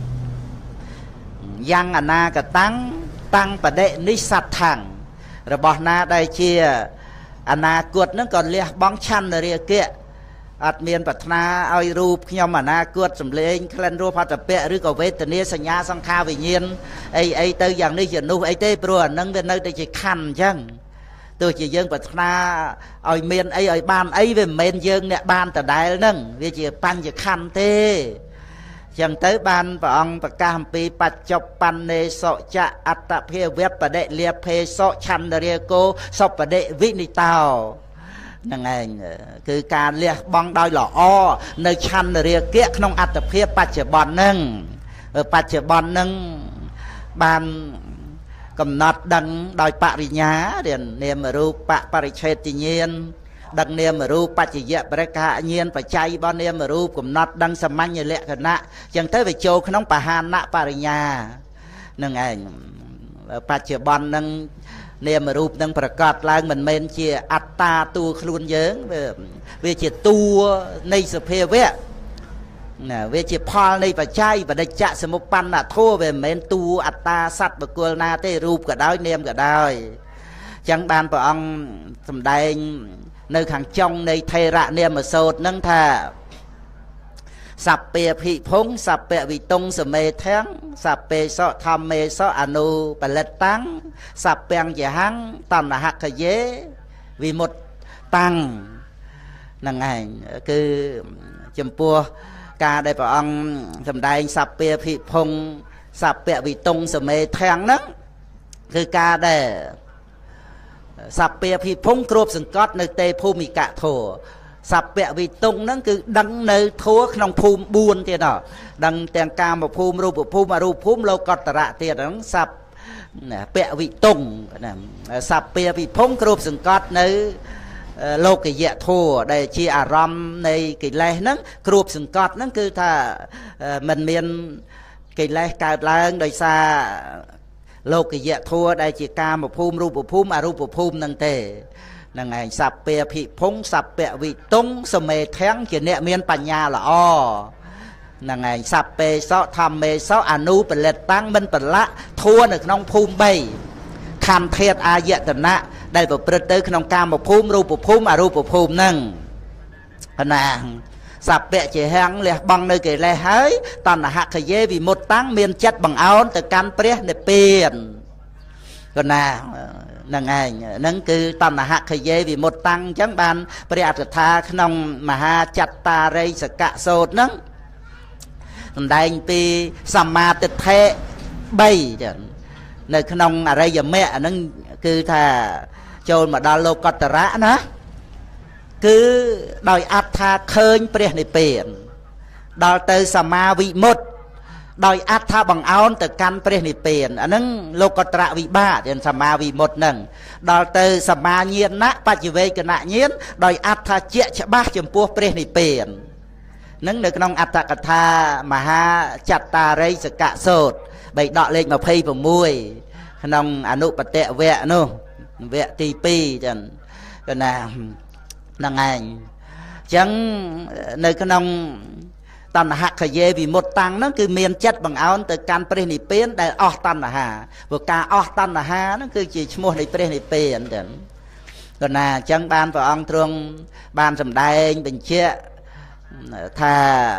giang à na cả tăng tăng và đệ ní sạt thẳng rồi bỏ na đây chia à na cuột nó còn lia bong chăn rồi kiaอัดเมียนปัฒนาเอารูปยมนาเกิดสำเร็จเคลื่อนรูปพัฒน์เปะหรือก็เวทนี้สัญญาสังขารวิญญาณไอไอตัวอย่างนี้จะนู่ไอเต้ปลัวนั่งเป็นนั่งแต่จะขันจังตัวจะยังปัฒนาเอาเมียนไอไอบ้านไอเป็นเมียนยังเนี่ยบ้านแต่ได้นั่งวิจะปันจะขันเต้ยังเต้บ้านพระองค์ประกาศปีปัจจุบันในโสจะอัตเพเวบประเดเลียเพโสชันเรียโกโสประเดวินิตานั่นไงคือการเรียกบังดอยหล่อในชั้นเรียกเกี้ยขนมอัตเพียปัจจุบันนึงปัจจุบันนึงบานกำหนดดังดอยปริญญาเรียนเนียมรูปปริเชติเนียนดังเนียมรูปปัจเจยประกาเนียนปัจจัยบานเนียมรูปกำหนดดังสมัญญเลขณะยังเต้ไปโจขนมปะหานะปริญญานั่นไงปัจจุบันนึงเนียมรูปนั่งประกาศล้างมันเมนเชียอัตตาตัวคลุนเยิงเวเชียตัวในสเพเวะเวเชียพอลในปัจจัยปัจจัยสมุปันน่ะโทเวเมนตัวอัตตาสัตว์บกุลนาเตรูปก็ได้เนียมก็ได้จังบานพระองค์สำแดงในขังจงในเทระเนียมโสดนั่งท่าสับเปียพิพงสับเปียวิตงสเมแทงสับเปโสธรรมเมโสอนุปเลตตังสับเปียงเจหังตันหักขเยวิมุตตังนั่นไงคือจำปัวการได้พระองค์สำแดงสับเปียพิพงสับเปียวิตงสเมแทงนั้นคือการได้สับเปียพิพงกรบสังกัดในเตภูมิกะโทสับเปะวิตงนั่นคือดังในทัวขนมภูมิบุญเตียนดังแต่งการมาภูมิรูปภูมิมารูปภูมิโลกตระเตียนนั้นสับเปะวิตงสับเปะวิพงกรูปสังกัดในโลกกิยะทัวได้ชีอารมณ์ในกิเลสนั้นกรูปสังกัดนั่นคือถ้ามันเมียนกิเลสการล้างโดยซาโลกกิยะทัวได้ชีการมาภูมิรูปภูมิอารูปภูมินั่นเตนั่นไงสับเปียพิพงสับเปียวิตงสมัยแท้งเขียนเนี่ยเมียนปัญญาละอ้อนั่นไงสับเปโสธรรมเมโสอนุเป็นเลตตั้งมันเป็นละทัวหนึ่งน้องภูมิใบคำเทศอายตนะได้ประพฤติเตอขนมการมาภูมิรูปภูมิอารูปภูมินั่งนางสับเปะเจหังเลยบังในเกล้เฮ้ยตอนหักขยเยวิมุตตั้งเมียนจัดบังเอาแต่การเปรี้ยในเปลี่ยนก็น่านั่นไงนั่นคือตัณหะขยเยวิมุตตังจังบานปริยัติธาขนมมหาจัตตาเรสกะโสดนั่งได้ปีสัมมาติเทใบจังในขนมอะไรอย่างแม่นั่นคือถ้าโจรมาดาโลกตระนะคือโดยอัตถาเคยเปลี่ยนในเปลี่ยนโดยเตยสัมมาวิมุตโดยอัตถาบังเอาแต่การเปลี่ยนในเปลี่ยนอันนั้นโลกตระวิบาเดินสัมมาวิมุตนั่งโดยเตยสัมมาเงียนนะปัจจุบันกณะเงียนโดยอัตถาเจฉบ้าจมพัวเปลี่ยนในเปลี่ยนนั่งในขนมอัตถกถามหาจัตตาเรสกะโสดใบดอกเล็กมาเพย์ผมมวยขนมอนุปเตะเวะโนเวะตีปีจันก็น่านั่งไงจังในขนมตัณหะขยเยวิมุตตังนั่นคือเมียนจัดบังเอาแต่การเปลี่ยนในเปลี่ยนได้ออกตัณหาบุการออกตัณหานั่นคือจีชโมในเปลี่ยนในเปลี่ยนเดินก็น่าจังบานพระองค์ตรงบานสำได้เป็นเชื่อถ้า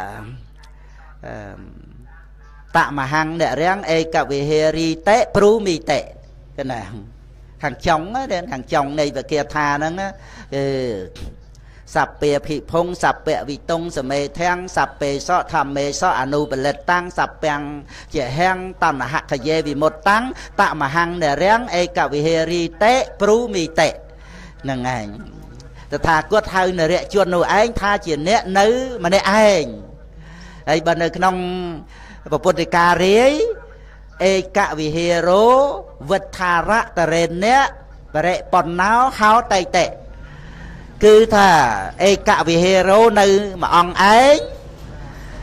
ตะมหังเนี่ยเรื่องเอกวิเฮรีเตะปรูมีเตะก็น่าขังจงนะเดินขังจงในแบบเกียร์ธานั่นนะสับเปียพิพงสับเปียวิตงสมัยแทงสับเปโสธรรมเมโสอนุเป็นเลตตั้งสับเปียงเจแห้งตันหักขยเยวิมุตตั้งตะมหังเนี่ยเรื่องเอกวิเฮรีเตะปรูมีเตะนั่นไงแต่ถ้าก็เท่าเนี่ยเรียกชวนหนูเองท่าเจียนเนี้ยนื้อมาเนี่ยเองไอ้บันเนกน้องพระพุทธการเรียเอกวิเฮโรวัฏาระตะเรนเนี้ยปะเรปอนน้าวเฮาไตเตะคือถ้าเอกวิเฮโรในมาองเอง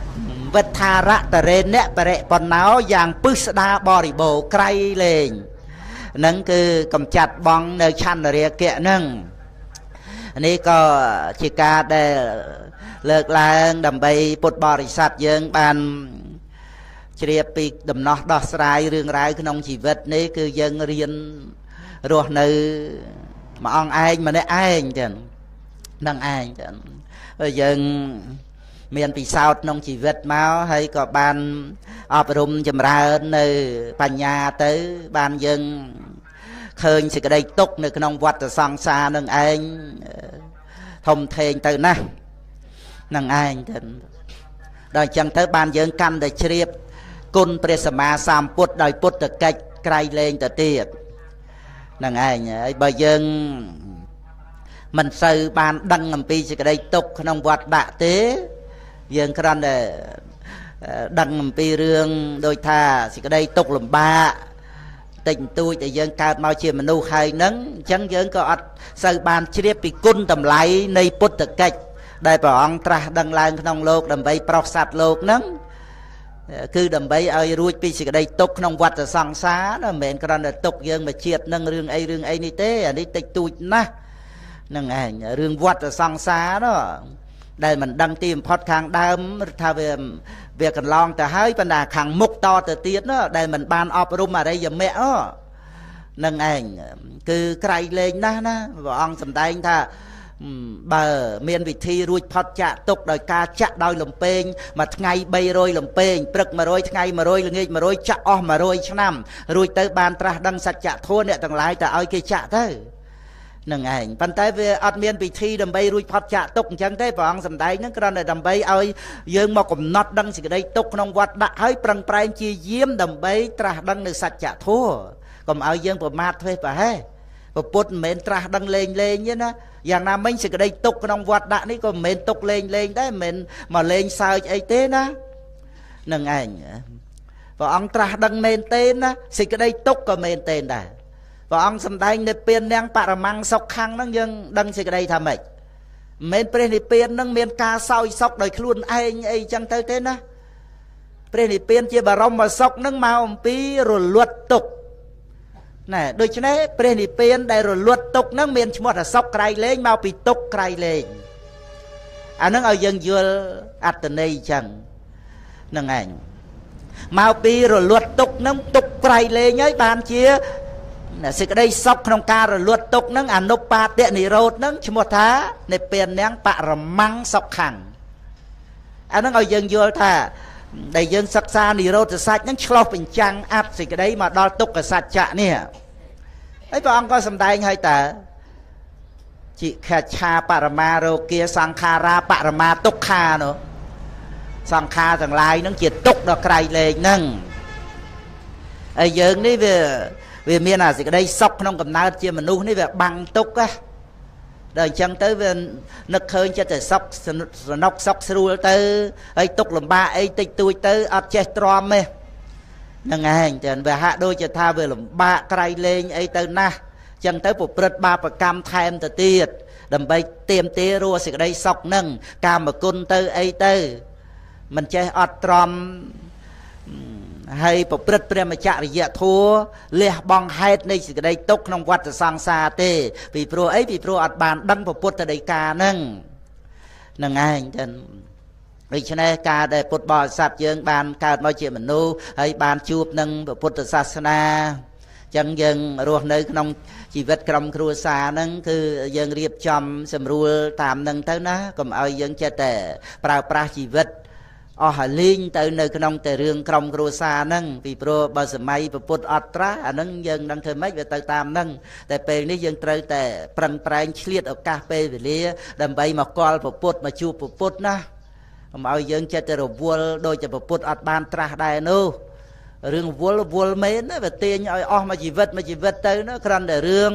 វិធារៈតរេអ្នកបរិបណ្ណោយ៉ាងពឹស្ដាបរិបូរក្រៃលែងហ្នឹងគឺកំចាត់បងនៅឆន្ទរាគៈហ្នឹងនេះក៏ជាការដែលលើកឡើងដើម្បីពុទ្ធបរិស័ទយើងបានជ្រាបពីដំណោះដោះស្រាយរឿងរ៉ាវក្នុងជីវិតនេះគឺយើងរៀនរស់នៅមួយអង្គឯងម្នាក់ឯងចឹងនឹងឯងចឹងយើងមានពិសោធន៍ក្នុងជីវិតមកហើយក៏បានអប់រំចម្រើននៅបញ្ញាទៅបានយើងឃើញសេចក្តីទុក្ខនៅក្នុងវដ្តសង្សារនឹងឯងធំធេងទៅណាស់នឹងឯងទៅដល់អញ្ចឹងទៅបានយើងកាន់តែជ្រាបគុណព្រះសម្មាសម្ពុទ្ធដោយពុទ្ធកិច្ចក្រៃលែងទៅទៀតនឹងឯងហើយបើយើងមិនសូវបានដឹងអំពីសេចក្តីទុក្ខក្នុងវដ្តដាក់ទេយើងគ្រាន់តែដឹងអំពីរឿងដូចថាសេចក្តីទុក្ខលំបាកតិចបន្តួចដែលយើងកើតមកជាមនុស្សហើយហ្នឹងអញ្ចឹងយើងក៏អត់សូវបានជ្រាបពីគុណតម្លៃនៃពុទ្ធកិច្ចដែលព្រះអង្គត្រាស់ដឹងឡើងក្នុងលោកដើម្បីប្រោសសត្វលោកហ្នឹងគឺដើម្បីឲ្យរួចពីសេចក្តីទុក្ខក្នុងវដ្តសង្សារណាមិនមែនគ្រាន់តែទុក្ខយើងមកជាតិនឹងរឿងអីរឿងអីនេះទេអានេះតិចតួចណាស់ហ្នឹងឯងរឿងវដ្តសង្សារនោះដែលមិនដឹងទីបំផុតខាងដើមថាវាវាកន្លងទៅហើយប៉ុន្តែខាងមុខតទៅទៀតនោះដែលមិនបានអប់រំអរិយមគ្គហ្នឹងឯងគឺក្រៃលែងណាស់ណាព្រះអង្គសម្ដែងថាបើមានវិធីរួចផុតចាក់ទុកដោយការចាក់ដោយលំពេងមួយថ្ងៃបីរយលំពេងព្រឹកមួយរយថ្ងៃមួយរយល្ងាចមួយរយចាក់អស់មួយរយឆ្នាំរួចទៅបានត្រាស់ដឹងសច្ចធម៌អ្នកទាំងឡាយទៅឲ្យគេចាក់ទៅនឹងឯងប៉ុន្តែវាអត់មានពិធីដើម្បីរួចផុតចាក់ទុកអញ្ចឹងទេព្រះអង្គសម្ដែងហ្នឹងគ្រាន់តែដើម្បីឲ្យយើងមកកំណត់ដឹងសេចក្តីទុកក្នុងវត្តដាក់ឲ្យប្រឹងប្រែងជាយាមដើម្បីត្រាស់ដឹងនៅសច្ចធម៌កុំឲ្យយើងប្រមាថធ្វេសប្រហែសពុទ្ធមិនមែនត្រាស់ដឹងលេងលេងទេណាយ៉ាងណាមិញសេចក្តីទុកក្នុងវត្តដាក់នេះក៏មិនមែនទុកលេងលេងដែរមិនមែនមកលេងសើចអីទេណានឹងឯងព្រះអង្គត្រាស់ដឹងមែនទេណាសេចក្តីទុកក៏មែនទេដែរព្រះអង្គសម្ដែងនិព្វាននាងបរមង្គសុខខាងហ្នឹងយើងដឹងសេចក្តីថាម៉េចមិនមែនព្រះនិព្វានហ្នឹងមានការសោយសុខដោយខ្លួនឯងអីចឹងទៅទេណាព្រះនិព្វានជាបរមសុខហ្នឹងមកអំពីរលត់ទុក្ខណែដូច្នេះព្រះនិព្វានដែលរលត់ទុក្ខហ្នឹងមានឈ្មោះថាសុខក្រៃលែងមកពីទុក្ខក្រៃលែងអាហ្នឹងឲ្យយើងយល់អត្តន័យចឹងហ្នឹងឯងមកពីរលត់ទុក្ខហ្នឹងទុក្ខក្រៃលែងហើយបានជាសេចក្តីសុខក្នុងការរលត់ទុក្ខហ្នឹងអនុបាទនិរោធហ្នឹងឈ្មោះថានិព្វាននាងបរមង្គសុខខាងអាហ្នឹងឲ្យយើងយល់ថាដែលយើងសិក្សានិរោធសច្ចហ្នឹងឆ្លោះបញ្ចាំងអត្តសេចក្តីមកដល់ទុក្ខសច្ចៈនេះហើយព្រះអង្គក៏សម្ដែងឲ្យតើជីខច្ឆាបរមារោគាសង្ខារាបរមាទុក្ខានោះសង្ខារទាំងឡាយហ្នឹងជាទុក្ខដ៏ក្រៃលែងហ្នឹងហើយយើងនេះវាវាមានអាសេចក្តីសុខក្នុងកំណើតជាមនុស្សនេះវាបាំងទុក្ខណាដល់អញ្ចឹងទៅវានឹកឃើញចិត្តតែសុខសនុកសុខស្រួលទៅហើយទុក្ខលំបាកអីតិចតួចទៅអត់ចេះទ្រាំទេហ្នឹងឯងតែវាហាក់ដូចជាថាវាលំបាកក្រៃលែងអីទៅណាស់អញ្ចឹងទៅប្រព្រឹត្តបាបកម្មថែមទៅទៀតដើម្បីទាមទាររស់សេចក្តីសុខហ្នឹងកាមគុណទៅអីទៅមិនចេះអត់ទ្រាំហើយប្រព្រឹត្តព្រះមច្ចរិយធម៌លះបង់ហេតុនៃសេចក្តីទុក្ខក្នុងវដ្តសង្សារទេពីព្រោះអីពីព្រោះអត់បានដឹងពុទ្ធដីកាហ្នឹងហ្នឹងឯងចឹងដូច្នេះការដែលពុទ្ធបរិស័ទយើងបានកើតមកជាមនុស្សហើយបានជួបនឹងពុទ្ធសាសនាចឹងយើងរស់នៅក្នុងជីវិតក្រុមគ្រួសារហ្នឹងគឺយើងរៀបចំសម្រួលតាមហ្នឹងទៅណាកុំឲ្យយើងចិត្តតែប្រើប្រាស់ជីវិតអស់ហើយលីងទៅនៅក្នុងតែរឿងក្រុមគ្រួសារហ្នឹងពីព្រោះបើសម័យពុទ្ធអត់ត្រាស់អាហ្នឹងយើងនឹងធ្វើម៉េចវាទៅតាមហ្នឹងតែពេលនេះយើងត្រូវតែប្រឹងប្រែងឆ្លៀតឱកាសពេលវេលាដើម្បីមកគាល់ពុទ្ធមកជួបពុទ្ធណាកុំឲ្យយើងចិត្តតែរវល់ដូចតែពុទ្ធអត់បានត្រាស់ដែរនោះរឿងវល់វល់មែនណាវាទាញឲ្យអស់មួយជីវិតមួយជីវិតទៅណាគ្រាន់តែរឿង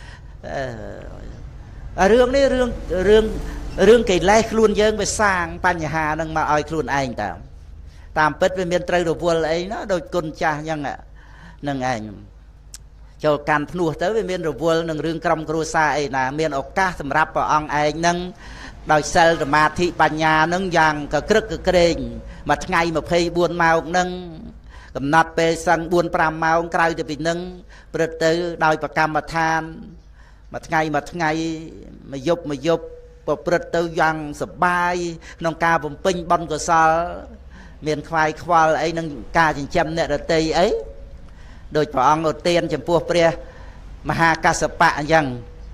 រឿងនេះរឿងរឿងរឿងកិលេសខ្លួនយើងវាសាងបញ្ហានឹងមកឲ្យខ្លួនឯងតាមតាមពិតវាមានត្រូវរវល់អីណាដូចគុណចាស់អញ្ចឹងនឹងឯងចូលកាន់ភ្នោះទៅវាមានរវល់នឹងរឿងក្រុមគ្រួសារអីណាមានឱកាសសម្រាប់ព្រះអង្គឯងនឹងដោយសិលសមាធិបញ្ញានឹងយ៉ាងកក្រឹកកក្រែងមួយថ្ងៃยี่สิบสี่ម៉ោងនឹងកំណត់ពេលសឹងbốn fiveម៉ោងក្រៅទៅពីនឹងព្រឹត្តទៅដោយប្រកម្មដ្ឋានមួយថ្ងៃមួយថ្ងៃមួយយប់មួយយប់ប្រព្រឹត្តទៅយ៉ាងសបាយក្នុងការបំពេញបុណ្យកុសលមានខ្វាយខ្វល់អីនឹងការចិញ្ចឹមអ្នករតីអីដោយព្រះអង្គឧទានចំពោះព្រះមហាកស្សបៈអញ្ចឹង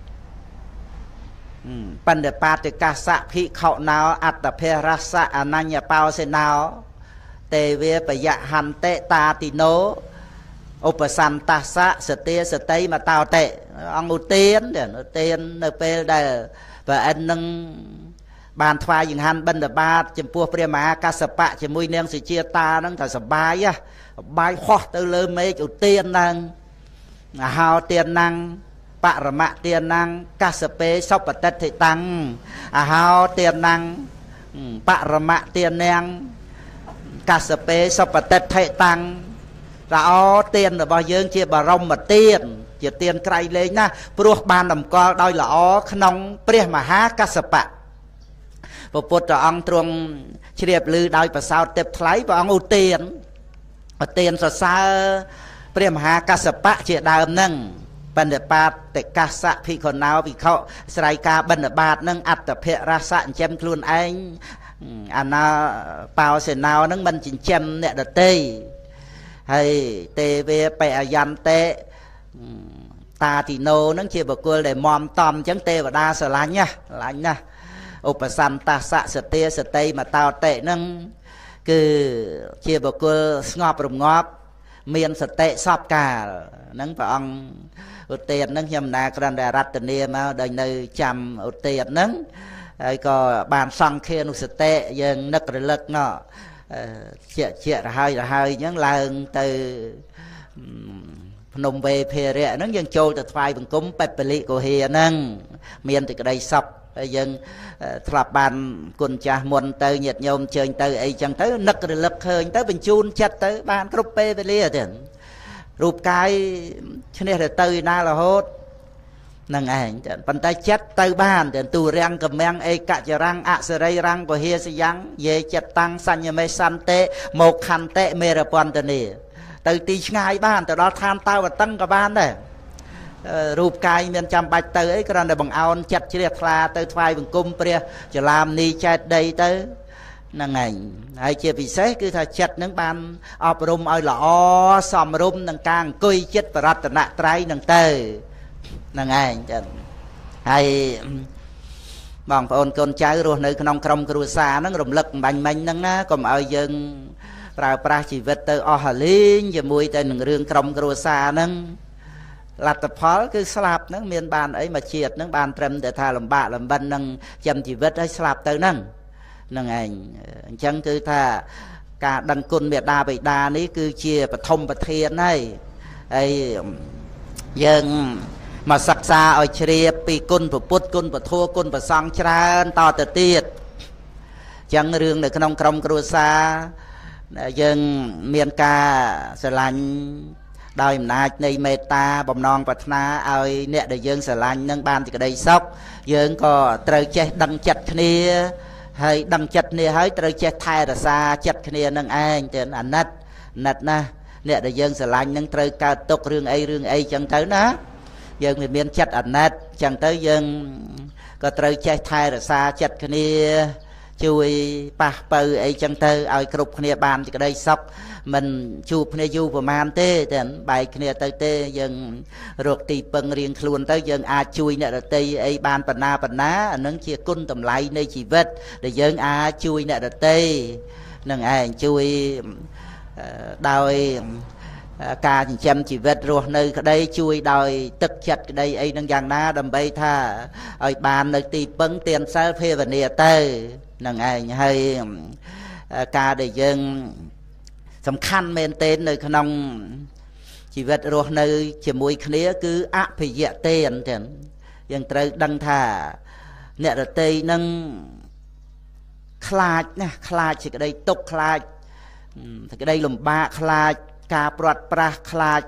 បណ្ឌបាតិកាសៈភិក្ខុណោអត្តភរសៈអនញ្ញបោសេណោទេវេបយហន្តិតាតិណោឧបសន្តសៈសតិសតិមតោតិអង្គឧទានឧទាននៅពេលដែលព្រះអិននឹងបានថ្វាយចង្ហាន់បិណ្ឌបាតចំពោះព្រះមហាកស្សបៈជាមួយនាងសុជាតានឹងថាសបាយសបាយហោះទៅលើមេឃឧទាននឹងអាហោទានណាំងបរមៈទានណាំងកស្សពេសុបតិដ្ឋិតាំងអាហោទានណាំងបរមៈទាននាងកស្សពេសុបតិដ្ឋិតាំងល្អទានរបស់យើងជាបរមទានជាទានក្រៃលែងណាព្រោះបានតម្កល់ដោយល្អក្នុងព្រះមហាកស្សបៈព្រះពុទ្ធអង្គទ្រង់ជ្រាបឮដោយប្រសោតទេពថ្លៃព្រះអង្គឧទានឧទានសរសើរព្រះមហាកស្សបៈជាដើមនឹងបណ្ឌបាតិកាសៈភិក្ខុណោភិក្ខុស្រ័យការបិណ្ឌបាតនឹងអត្តភរសៈចិញ្ចឹមខ្លួនឯងអាណាបោសេណោនឹងមិនចិញ្ចឹមអ្នកដទៃហើយទេវេបអយន្តិតាទីណូនឹងជាបុគ្គលដែលមមតំអញ្ចឹងទេវតាស្រឡាញ់ណាស្រឡាញ់ណាឧបសន្តសៈសតិសតិមតោតិនឹងគឺជាបុគ្គលស្ងប់រងាប់មានសតិសពកាលហ្នឹងព្រះអង្គឧទានហ្នឹងខ្ញុំណាគ្រាន់តែរតនាមកដល់នៅចាំឧទានហ្នឹងហើយក៏បានសង្ឃានុសតិយើងនឹករលឹកណោះជាជារហើយរហើយអញ្ចឹងឡើងទៅភ្នំវេភារៈហ្នឹងយើងចូលទៅថ្វាយបង្គំបេពលិកុហេហ្នឹងមានតែក្តីសពហើយយើងធ្លាប់បានគុណចាស់មុនទៅញាតិញោមជើញទៅអីចឹងទៅនឹករលឹកឃើញទៅបញ្ជូនចិត្តទៅបានគ្រប់ពេលវេលាទៀតរូបកាយឈ្នះទៅទៅណារហូតនឹងឯងប៉ុន្តែចិត្តទៅបានតែទូរាំងកំាំងអេកចរាំងអសរីរាំងពហិសយ៉ាងយេចិត្តតាំងសញ្ញមេសន្តិមកខន្តិមេរពន្ធនីទៅទីឆ្ងាយបានទៅដល់ឋានតវតឹងក៏បានដែររូបកាយមានចាំបាច់ទៅអីគ្រាន់តែបង្អោនចិត្តជ្រះថ្លាទៅថ្វាយបង្គំព្រះចលាមនីចែកដីទៅហ្នឹងឯងហើយជាពិសេសគឺថាចិត្តនឹងបានអប់រំឲ្យល្អសមរម្យនឹងការអង្គុយចិត្តបរតនត្រ័យនឹងទៅហ្នឹងឯងចឹងហើយបងប្អូនកូនចៅរស់នៅក្នុងក្រុមគ្រួសារហ្នឹងរំលឹកបាញ់មិញហ្នឹងណាកុំឲ្យយើងប្រើប្រាស់ជីវិតទៅអស់ហលីងជាមួយទៅនឹងរឿងក្រុមគ្រួសារហ្នឹងលទ្ធផលគឺស្លាប់ហ្នឹងមានបានអីមកជាតិហ្នឹងបានត្រឹមតែថាលំបាកលំបិននឹងចាំជីវិតឲ្យស្លាប់ទៅហ្នឹងហ្នឹងឯងអញ្ចឹងគឺថាការដឹងគុណមេត្តាបិតានេះគឺជាបឋមប្រធានហើយហើយយើងមកសិក្សាឲ្យជ្រាបពីគុណព្រះពុទ្ធគុណព្រះធម៌គុណព្រះសង្ឃច្រើនតទៅទៀតអញ្ចឹងរឿងនៅក្នុងក្រុមគ្រួសារយើងមានការស្រឡាញ់ដោយអំណាចនៃមេត្តាបំណងប្រាថ្នាឲ្យអ្នកដែលយើងស្រឡាញ់នឹងបានសេចក្តីសុខយើងក៏ត្រូវចេះដឹងចិត្តគ្នាហើយដឹងចិត្តគ្នាហើយត្រូវចេះថែរក្សាចិត្តគ្នានឹងឯងទៅអាណិតអាណិតណាអ្នកដែលយើងស្រឡាញ់នឹងត្រូវកើតទុករឿងអីរឿងអីចឹងទៅណាយើងមិនមានចិត្តអាណិតចឹងទៅយើងក៏ត្រូវចេះថែរក្សាចិត្តគ្នាជួយប៉ះបើអីចឹងទៅឲ្យគ្រប់គ្នាបានសេចក្តីសុខមិនជួបគ្នាយូរប្រហែលទេតែបែកគ្នាទៅទេយើងរកទីពឹងរៀងខ្លួនទៅយើងអាចជួយអ្នកដទៃអីបានបណ្ណាបណ្ណាអានឹងជាគុណតម្លៃនៃជីវិតដែលយើងអាចជួយអ្នកដទៃនឹងឯងជួយដោយការចិញ្ចឹមជីវិតរស់នៅក្តីជួយដោយទឹកចិត្តក្តីអីនឹងយ៉ាងណាដើម្បីថាឲ្យបាននៅទីពឹងទានសិលភាវនាទៅនឹងឯងហើយការដែលយើងសំខាន់មែនទែននៅក្នុងជីវិតរស់នៅជាមួយគ្នាគឺអភិយតេនទាំងយើងត្រូវដឹងថាអ្នករតីនឹងខ្លាចណាខ្លាចសេចក្តីទុក្ខខ្លាចសេចក្តីលំបាកខ្លាចការព្រាត់ប្រាសខ្លាច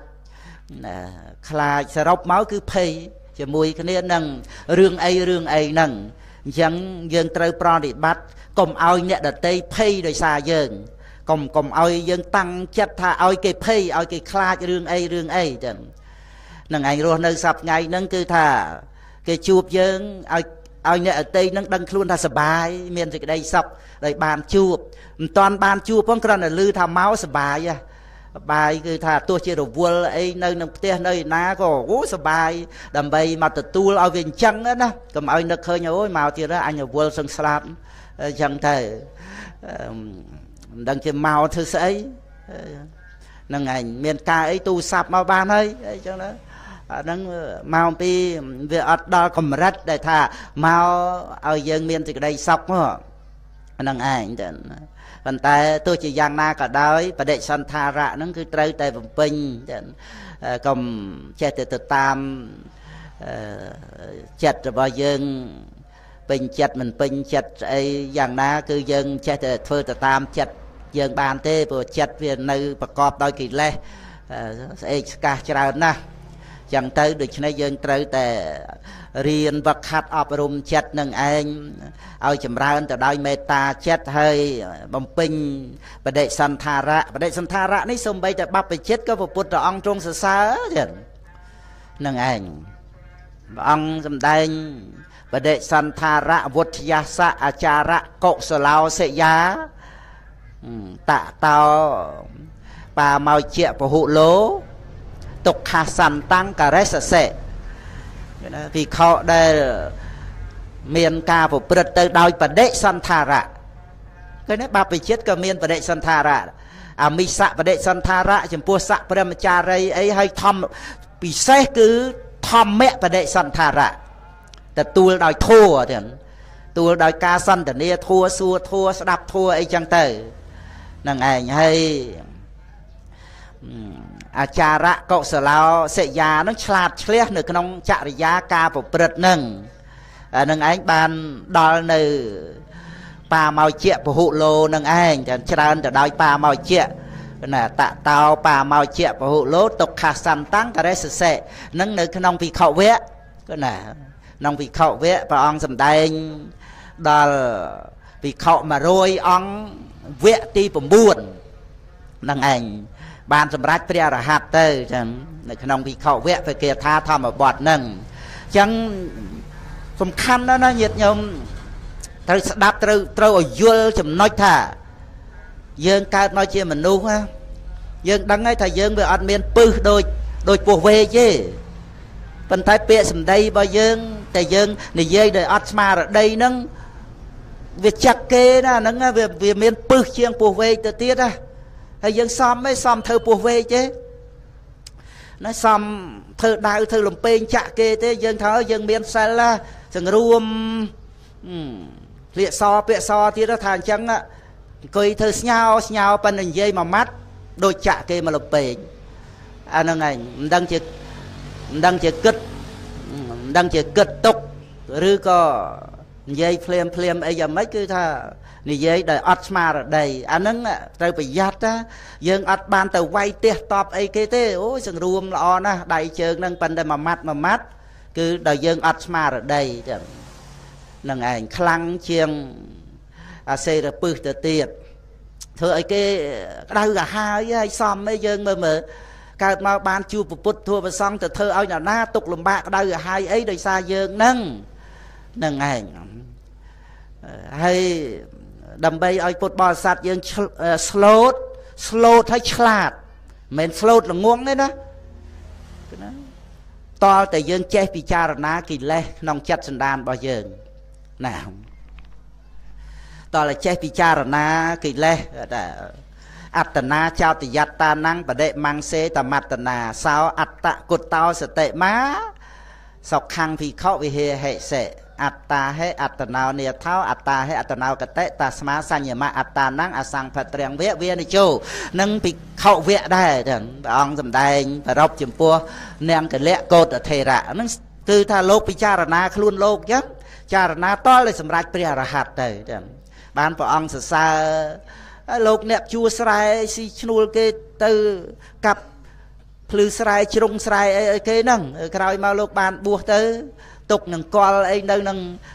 ខ្លាចសរុបមកគឺភ័យជាមួយគ្នានឹងរឿងអីរឿងអីហ្នឹងអចឹងយើងត្រូវប្រតិបត្តិកុំឲ្យអ្នកដទៃភ័យដោយសារយើងកុំកុំឲ្យយើងតាំងចិត្តថាឲ្យគេភ័យឲ្យគេខ្លាចរឿងអីរឿងអីចឹងនឹងឯងរស់នៅសប្តាហ៍ថ្ងៃហ្នឹងគឺថាគេជួបយើងឲ្យឲ្យអ្នកដទៃហ្នឹងដឹងខ្លួនថាសុបាយមានសេចក្តីសុខដោយបានជួបមិនតាន់បានជួបផងគ្រាន់តែឮថាមកសុបាយហ៎បាយគឺថាទោះជារវល់អីនៅក្នុងផ្ទះនៅណាក៏អូសុបាយដើម្បីមកទទួលឲ្យវាអញ្ចឹងណាកុំឲ្យនឹកឃើញអូយមកទៀតអញរវល់សឹងស្លាប់អញ្ចឹងទៅមិនដឹងជាមកធ្វើស្អីហ្នឹងឯងមានការអីទូរស័ព្ទមកបានហើយអញ្ចឹងណាអាហ្នឹងមកអំពីវាអត់ដល់កម្រិតដែលថាមកឲ្យយើងមានសេចក្តីសុខហ្នឹងឯងទៅប៉ុន្តែទោះជាយ៉ាងណាក៏ដោយបដិសន្ធារៈហ្នឹងគឺត្រូវតែបំពេញកុំចេះតែទៅតាមចិត្តរបស់យើងពេញចិត្តមិនពេញចិត្តអីយ៉ាងណាគឺយើងចេះតែធ្វើទៅតាមចិត្តយើងបានទេព្រោះចិត្តវានៅប្រកបដោយកិលេសស្អេកស្កះច្រើនណាស់ចឹងទៅដូច្នេះយើងត្រូវតែរៀនវឹកហាត់អប់រំចិត្តនឹងឯងឲ្យចម្រើនទៅដោយមេត្តាចិត្តហើយបំពេញបដិសន្ធារៈបដិសន្ធារៈនេះសូម្បីតែបព្វជិតក៏ព្រះពុទ្ធអង្គទ្រង់សរសើរចឹងនឹងឯងព្រះអង្គសម្ដែងបដិសន្ធារៈវុទ្ធយាសៈអាចារៈកុសឡោសិយាតតោបាមកជាពហុលោទុក្ខសន្តាំងករេសសេណាភិក្ខុដែលមានការប្រព្រឹត្តទៅដោយបដិសន្ធារៈឃើញទេបព្វជិតក៏មានបដិសន្ធារៈអាមិសៈបដិសន្ធារៈចំពោះសក្ព្រមចារីអីហើយធម្មពិសេសគឺធម្មបដិសន្ធារៈទទួលដោយធัวទាំងទទួលដោយការសន្ទនាធัวសួរធัวស្ដាប់ធัวអីចឹងទៅនឹងឯងហើយអាចារៈកុសឡោសិយានឹងឆ្លាតឆ្លះនៅក្នុងចរិយាការប្រព្រឹត្តនឹងនឹងឯងបានដល់នៅបាមកជាពហុលោនឹងឯងច្រើនទៅដោយបាមកជាណាតតោបាមកជាពហុលោទុក្ខសន្តាំងករេសសេនឹងនៅក្នុងភិក្ខុវៈគឺណាក្នុងភិក្ខុវៈព្រះអង្គសម្ដែងដល់ភិក្ខុមួយរយអង្គវគ្គទី៩នឹងឯងបានសម្រេចព្រះអរហន្តទៅចឹងនៅក្នុងភិក្ខុវគ្គព្រះគាថាធម្មបទហ្នឹងចឹងសំខាន់ណាស់ណាញាតិញោមត្រូវស្ដាប់ត្រូវត្រូវឲ្យយល់ចំណុចថាយើងកើតមកជាមនុស្សណាយើងដឹងហើយថាយើងវាអត់មានពឹសដូចដូចពស់វែកទេប៉ុន្តែពាក្យសម្ដីរបស់យើងតែយើងនិយាយដោយអត់ស្មារតីហ្នឹងវាចាក់គេណាហ្នឹងវាវាមានពឹសជាងពស់វែកទៅទៀតណាហើយយើងសំឯងសំធ្វើពោះវែកទេណាសំធ្វើដៅធ្វើលំពេងចាក់គេទេយើងថាយើងមានសិលណាសង្រួមពាក្យសពាក្យសទៀតថាអញ្ចឹងអង្គុយធ្វើស្ញោស្ញោប៉ុន្តែនិយាយមួយម៉ាត់ដូចចាក់គេមកលំពេងអាហ្នឹងឯងមិនដឹងជាមិនដឹងជាគិតមិនដឹងជាគិតទុកឬក៏និយាយភ្លាមភ្លាមអីយ៉ាងម៉េចគឺថានិយាយដោយអត់ស្មារតីអាហ្នឹងត្រូវប្រយ័ត្នណាយើងអត់បានទៅវាយទះតបអីគេទេអូយសង្រួមល្អណាស់ដៃជើងហ្នឹងប៉ុន្តែមួយម៉ាត់មួយម៉ាត់គឺដោយយើងអត់ស្មារតីចឹងនឹងឯងខ្លាំងជាងអាសេរពឹសទៅទៀតធ្វើឲ្យគេក្តៅកាហាយហើយសំអីយើងមើលមើលកើតមកបានជួបពុទ្ធធัวប្រសង់ទៅធ្វើឲ្យអ្នកណាទុកលំបាកក្តៅកាហាយអីដោយសារយើងហ្នឹងនឹងឯងហើយដើម្បីឲ្យពុទ្ធបរិស័ទយើងស្លូតស្លូតឲ្យឆ្លាតមិនមែនស្លូតល្ងងទេណាតលតែយើងចេះពិចារណាកិលេសក្នុងចិត្តសន្តានរបស់យើងណាតលតែចេះពិចារណាកិលេសអត្តនាចោតយត្តានੰបដិមង្សេតមត្តនាសោអត្តគុតោសតិមាសុខੰភិក្ខុវិហេហិសេអត្តាហេអត្តណោនិយថោអត្តាហេអត្តណោកតិតាស្មាសញ្ញមអត្តានੰអសង្ភត្រាំងវៈវានិជោនឹងភិក្ខុវៈដែរព្រះអង្គសម្ដែងប្រពចំពោះនាងកលៈកោតថេរៈហ្នឹងគឺថាលោកពិចារណាខ្លួនលោកចឹងចារណាតលឲ្យសម្រេចព្រះអរហន្តទៅចឹងបានព្រះអង្គសរសើរហើយលោកអ្នកជួស្រែស៊ីឈ្នួលគេទៅកាប់ភ្លឺស្រែជ្រុងស្រែអីអីគេហ្នឹងក្រោយមកលោកបានបួសទៅទុកនឹងកលអីនៅនឹង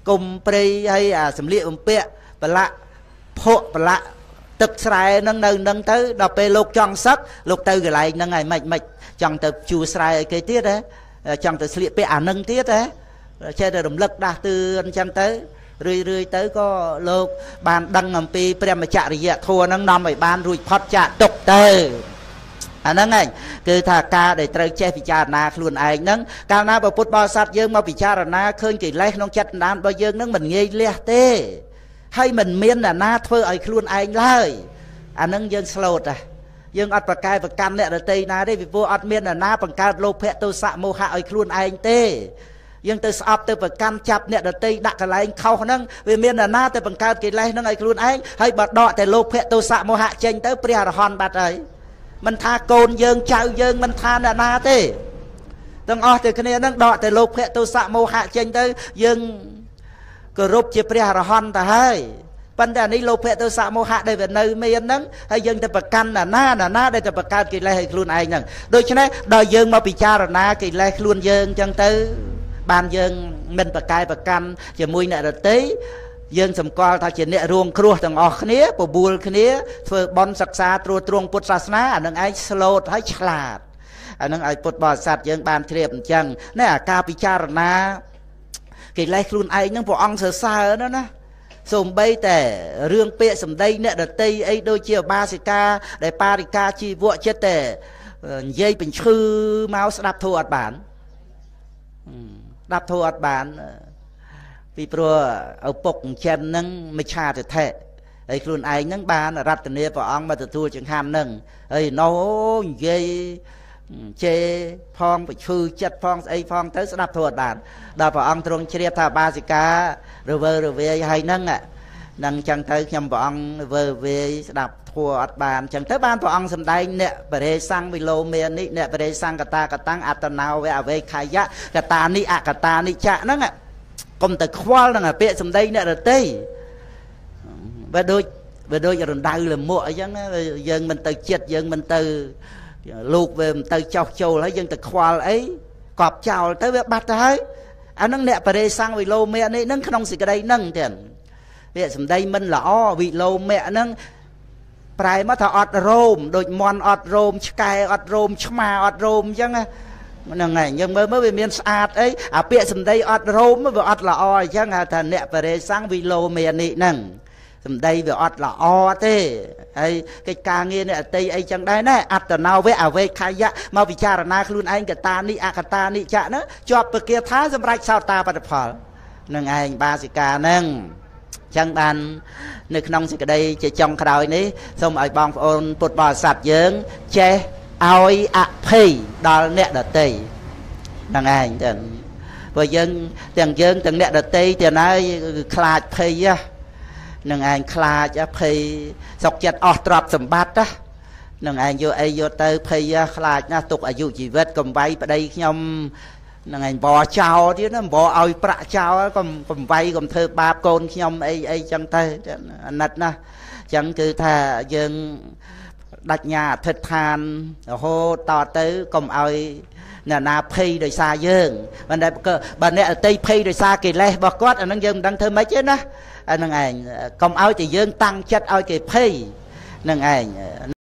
គុំព្រៃហើយអាសម្លៀកបំពាក់ប្រឡាក់ភក់ប្រឡាក់ទឹកស្រែហ្នឹងនៅហ្នឹងទៅដល់ពេលលោកចង់សឹកលោកទៅកន្លែងហ្នឹងហើយមិនមិនចង់ទៅជួស្រែឲ្យគេទៀតហ៎ចង់ទៅស្លៀកពាក់អាហ្នឹងទៀតហ៎ចេះតែរំលឹកដាស់តឿនអញ្ចឹងទៅរឿយរឿយទៅក៏លោកបានដឹងអំពីព្រះមច្ចរិយធម៌ហ្នឹងនាំឲ្យបានរួចផុតចាកទុកទៅអាហ្នឹងឯងគឺថាការដែលត្រូវចេះពិចារណាខ្លួនឯងហ្នឹងកាលណាពុទ្ធបរិស័ទយើងមកពិចារណាឃើញកិលេសក្នុងចិត្តដានរបស់យើងហ្នឹងមិនងាយលះទេហើយមិនមានអ្នកណាធ្វើឲ្យខ្លួនឯងឡើយអាហ្នឹងយើងស្លូតដែរយើងអត់ប្រកែប្រកាន់អ្នកដទៃណាទេពីព្រោះអត់មានអ្នកណាបង្កើតលោភៈទោសៈមោហៈឲ្យខ្លួនឯងទេយើងទៅស្អប់ទៅប្រកាន់ចាប់អ្នកដទៃដាក់កន្លែងខុសហ្នឹងវាមានអ្នកណាទៅបង្កើតកិលេសហ្នឹងឲ្យខ្លួនឯងហើយបើដកតែលោភៈទោសៈមោហៈចេញទៅព្រះអរហន្តបាត់ហើយមិនថាកូនយើងចៅយើងមិនថាអ្នកណាទេទាំងអស់តែគ្នាហ្នឹងដកតែលោភៈទោសៈមោហៈចេញទៅយើងគោរពជាព្រះអរហន្តទៅហើយប៉ុន្តែអានេះលោភៈទោសៈមោហៈដែលវានៅមានហ្នឹងហើយយើងទៅប្រកាន់ណាណាណាណាដែលទៅបង្កើតកិលេសឲ្យខ្លួនឯងហ្នឹងដូច្នេះដល់យើងមកពិចារណាកិលេសខ្លួនយើងអញ្ចឹងទៅបានយើងមិនប្រកែប្រកាន់ជាមួយអ្នកដទៃយើងសម្គាល់ថាជាអ្នករួងគ្រោះទាំងអស់គ្នាបបួលគ្នាធ្វើបន់សិក្សាត្រួតត្រងពុទ្ធសាសនាអានឹងឯងស្លូតហើយឆ្លាតអានឹងឲ្យពុទ្ធបរិស័ទយើងបានជ្រាបអញ្ចឹងណែអាការពិចារណាកិលេសខ្លួនឯងហ្នឹងព្រះអង្គសរសើរណាណាសូម្បីតែរឿងពាក្យសម្ដីអ្នកដទៃអីដូចជាបាសិកាដែលបារិកាជីវៈចិត្តតែនិយាយបញ្ឈឺមកស្ដាប់ធម៌អត់បានស្ដាប់ធម៌អត់បានពីព្រោះឪពុកចិញ្ចឹមហ្នឹងមិឆាទិដ្ឋិហើយខ្លួនឯងហ្នឹងបានរតនាព្រះអង្គមកទទួលចង្ហាន់ហ្នឹងហើយណោនិយាយជេរផងបញ្ឈឺចិត្តផងស្អីផងទៅស្ដាប់ធម៌អត់បានដល់ព្រះអង្គទ្រង់ជ្រាបថាបាសិការវើរវាយហើយហ្នឹងនឹងអញ្ចឹងទៅខ្ញុំព្រះអង្គវើរវាយស្ដាប់ធម៌អត់បានអញ្ចឹងទៅបានព្រះអង្គសម្ដែងអ្នកបរិសង្ឃវិលោមេនិអ្នកបរិសង្ឃកតាកតាំងអត្តនោវៈអវេខាយៈកតានិអកតានិចៈហ្នឹងកុំទៅខ្វល់នឹងអាពាក្យសម្ដីអ្នកដទៃបើដូចបើដូចរណ្ដៅលមួកអញ្ចឹងយើងមិនទៅចិត្តយើងមិនទៅលោកវាមិនទៅចោះចូលហើយយើងទៅខ្វល់អីកប់ចោលទៅវាបាត់ទៅហើយអាហ្នឹងអ្នកបរិសង្ឃវិលោមេនេះហ្នឹងក្នុងសេចក្តីហ្នឹងទៀតពាក្យសម្ដីមិនល្អវិលោមេហ្នឹងប្រែមកថាអត់រោមដូចមន់អត់រោមឆ្កែអត់រោមឆ្មាអត់រោមអញ្ចឹងហ្នឹងហើយយើងមើលមើលវាមានស្អាតអីអាពាក្យសម្ដីអត់រោមវាអត់ល្អអញ្ចឹងហៅថាអ្នកបរិសង្ឃវិលោមេនេះហ្នឹងសម្ដីវាអត់ល្អទេហើយកិច្ចការងារអ្នកអតីអីចឹងដែរណាអត្តនោវៈអវេខាយៈមកពិចារណាខ្លួនឯងកតានិអកតានិចៈហ្នឹងជាប់ពគាថាសម្រាប់សោតាបត្តផលនឹងឯងបាសិកាហ្នឹងចឹងបាននៅក្នុងសេចក្តីជាចុងក្រោយនេះសូមឲ្យបងប្អូនពុទ្ធបរិស័ទយើងចេះឲ្យអភ័យដល់អ្នកដទៃហ្នឹងឯងទៅព្រោះយើងទាំងយើងទាំងអ្នកដទៃទាំងហើយខ្លាចភ័យហ្នឹងឯងខ្លាចភ័យសុកចិត្តអស់ទ្រព្យសម្បត្តិហ្នឹងឯងយកអីយកទៅភ័យខ្លាចណាស់ទុកអាយុជីវិតកំវាយប្តីខ្ញុំហ្នឹងឯងបោចោលទៀតណាបោឲ្យប្រាក់ចោលកុំកំវាយកុំធ្វើបាបកូនខ្ញុំអីអីចឹងទៅអាណិតណាស់ចឹងគឺថាយើងដាច់ញាអធិដ្ឋានរហូតតទៅកុំឲ្យអ្នកណាភ័យដោយសារយើងមិនដែលបើអ្នកអតីភ័យដោយសារកិលេសរបស់គាត់អានឹងយើងមិនដឹងធ្វើម៉េចទេណាអានឹងឯងកុំឲ្យតែយើងតាំងចិត្តឲ្យគេភ័យនឹងឯង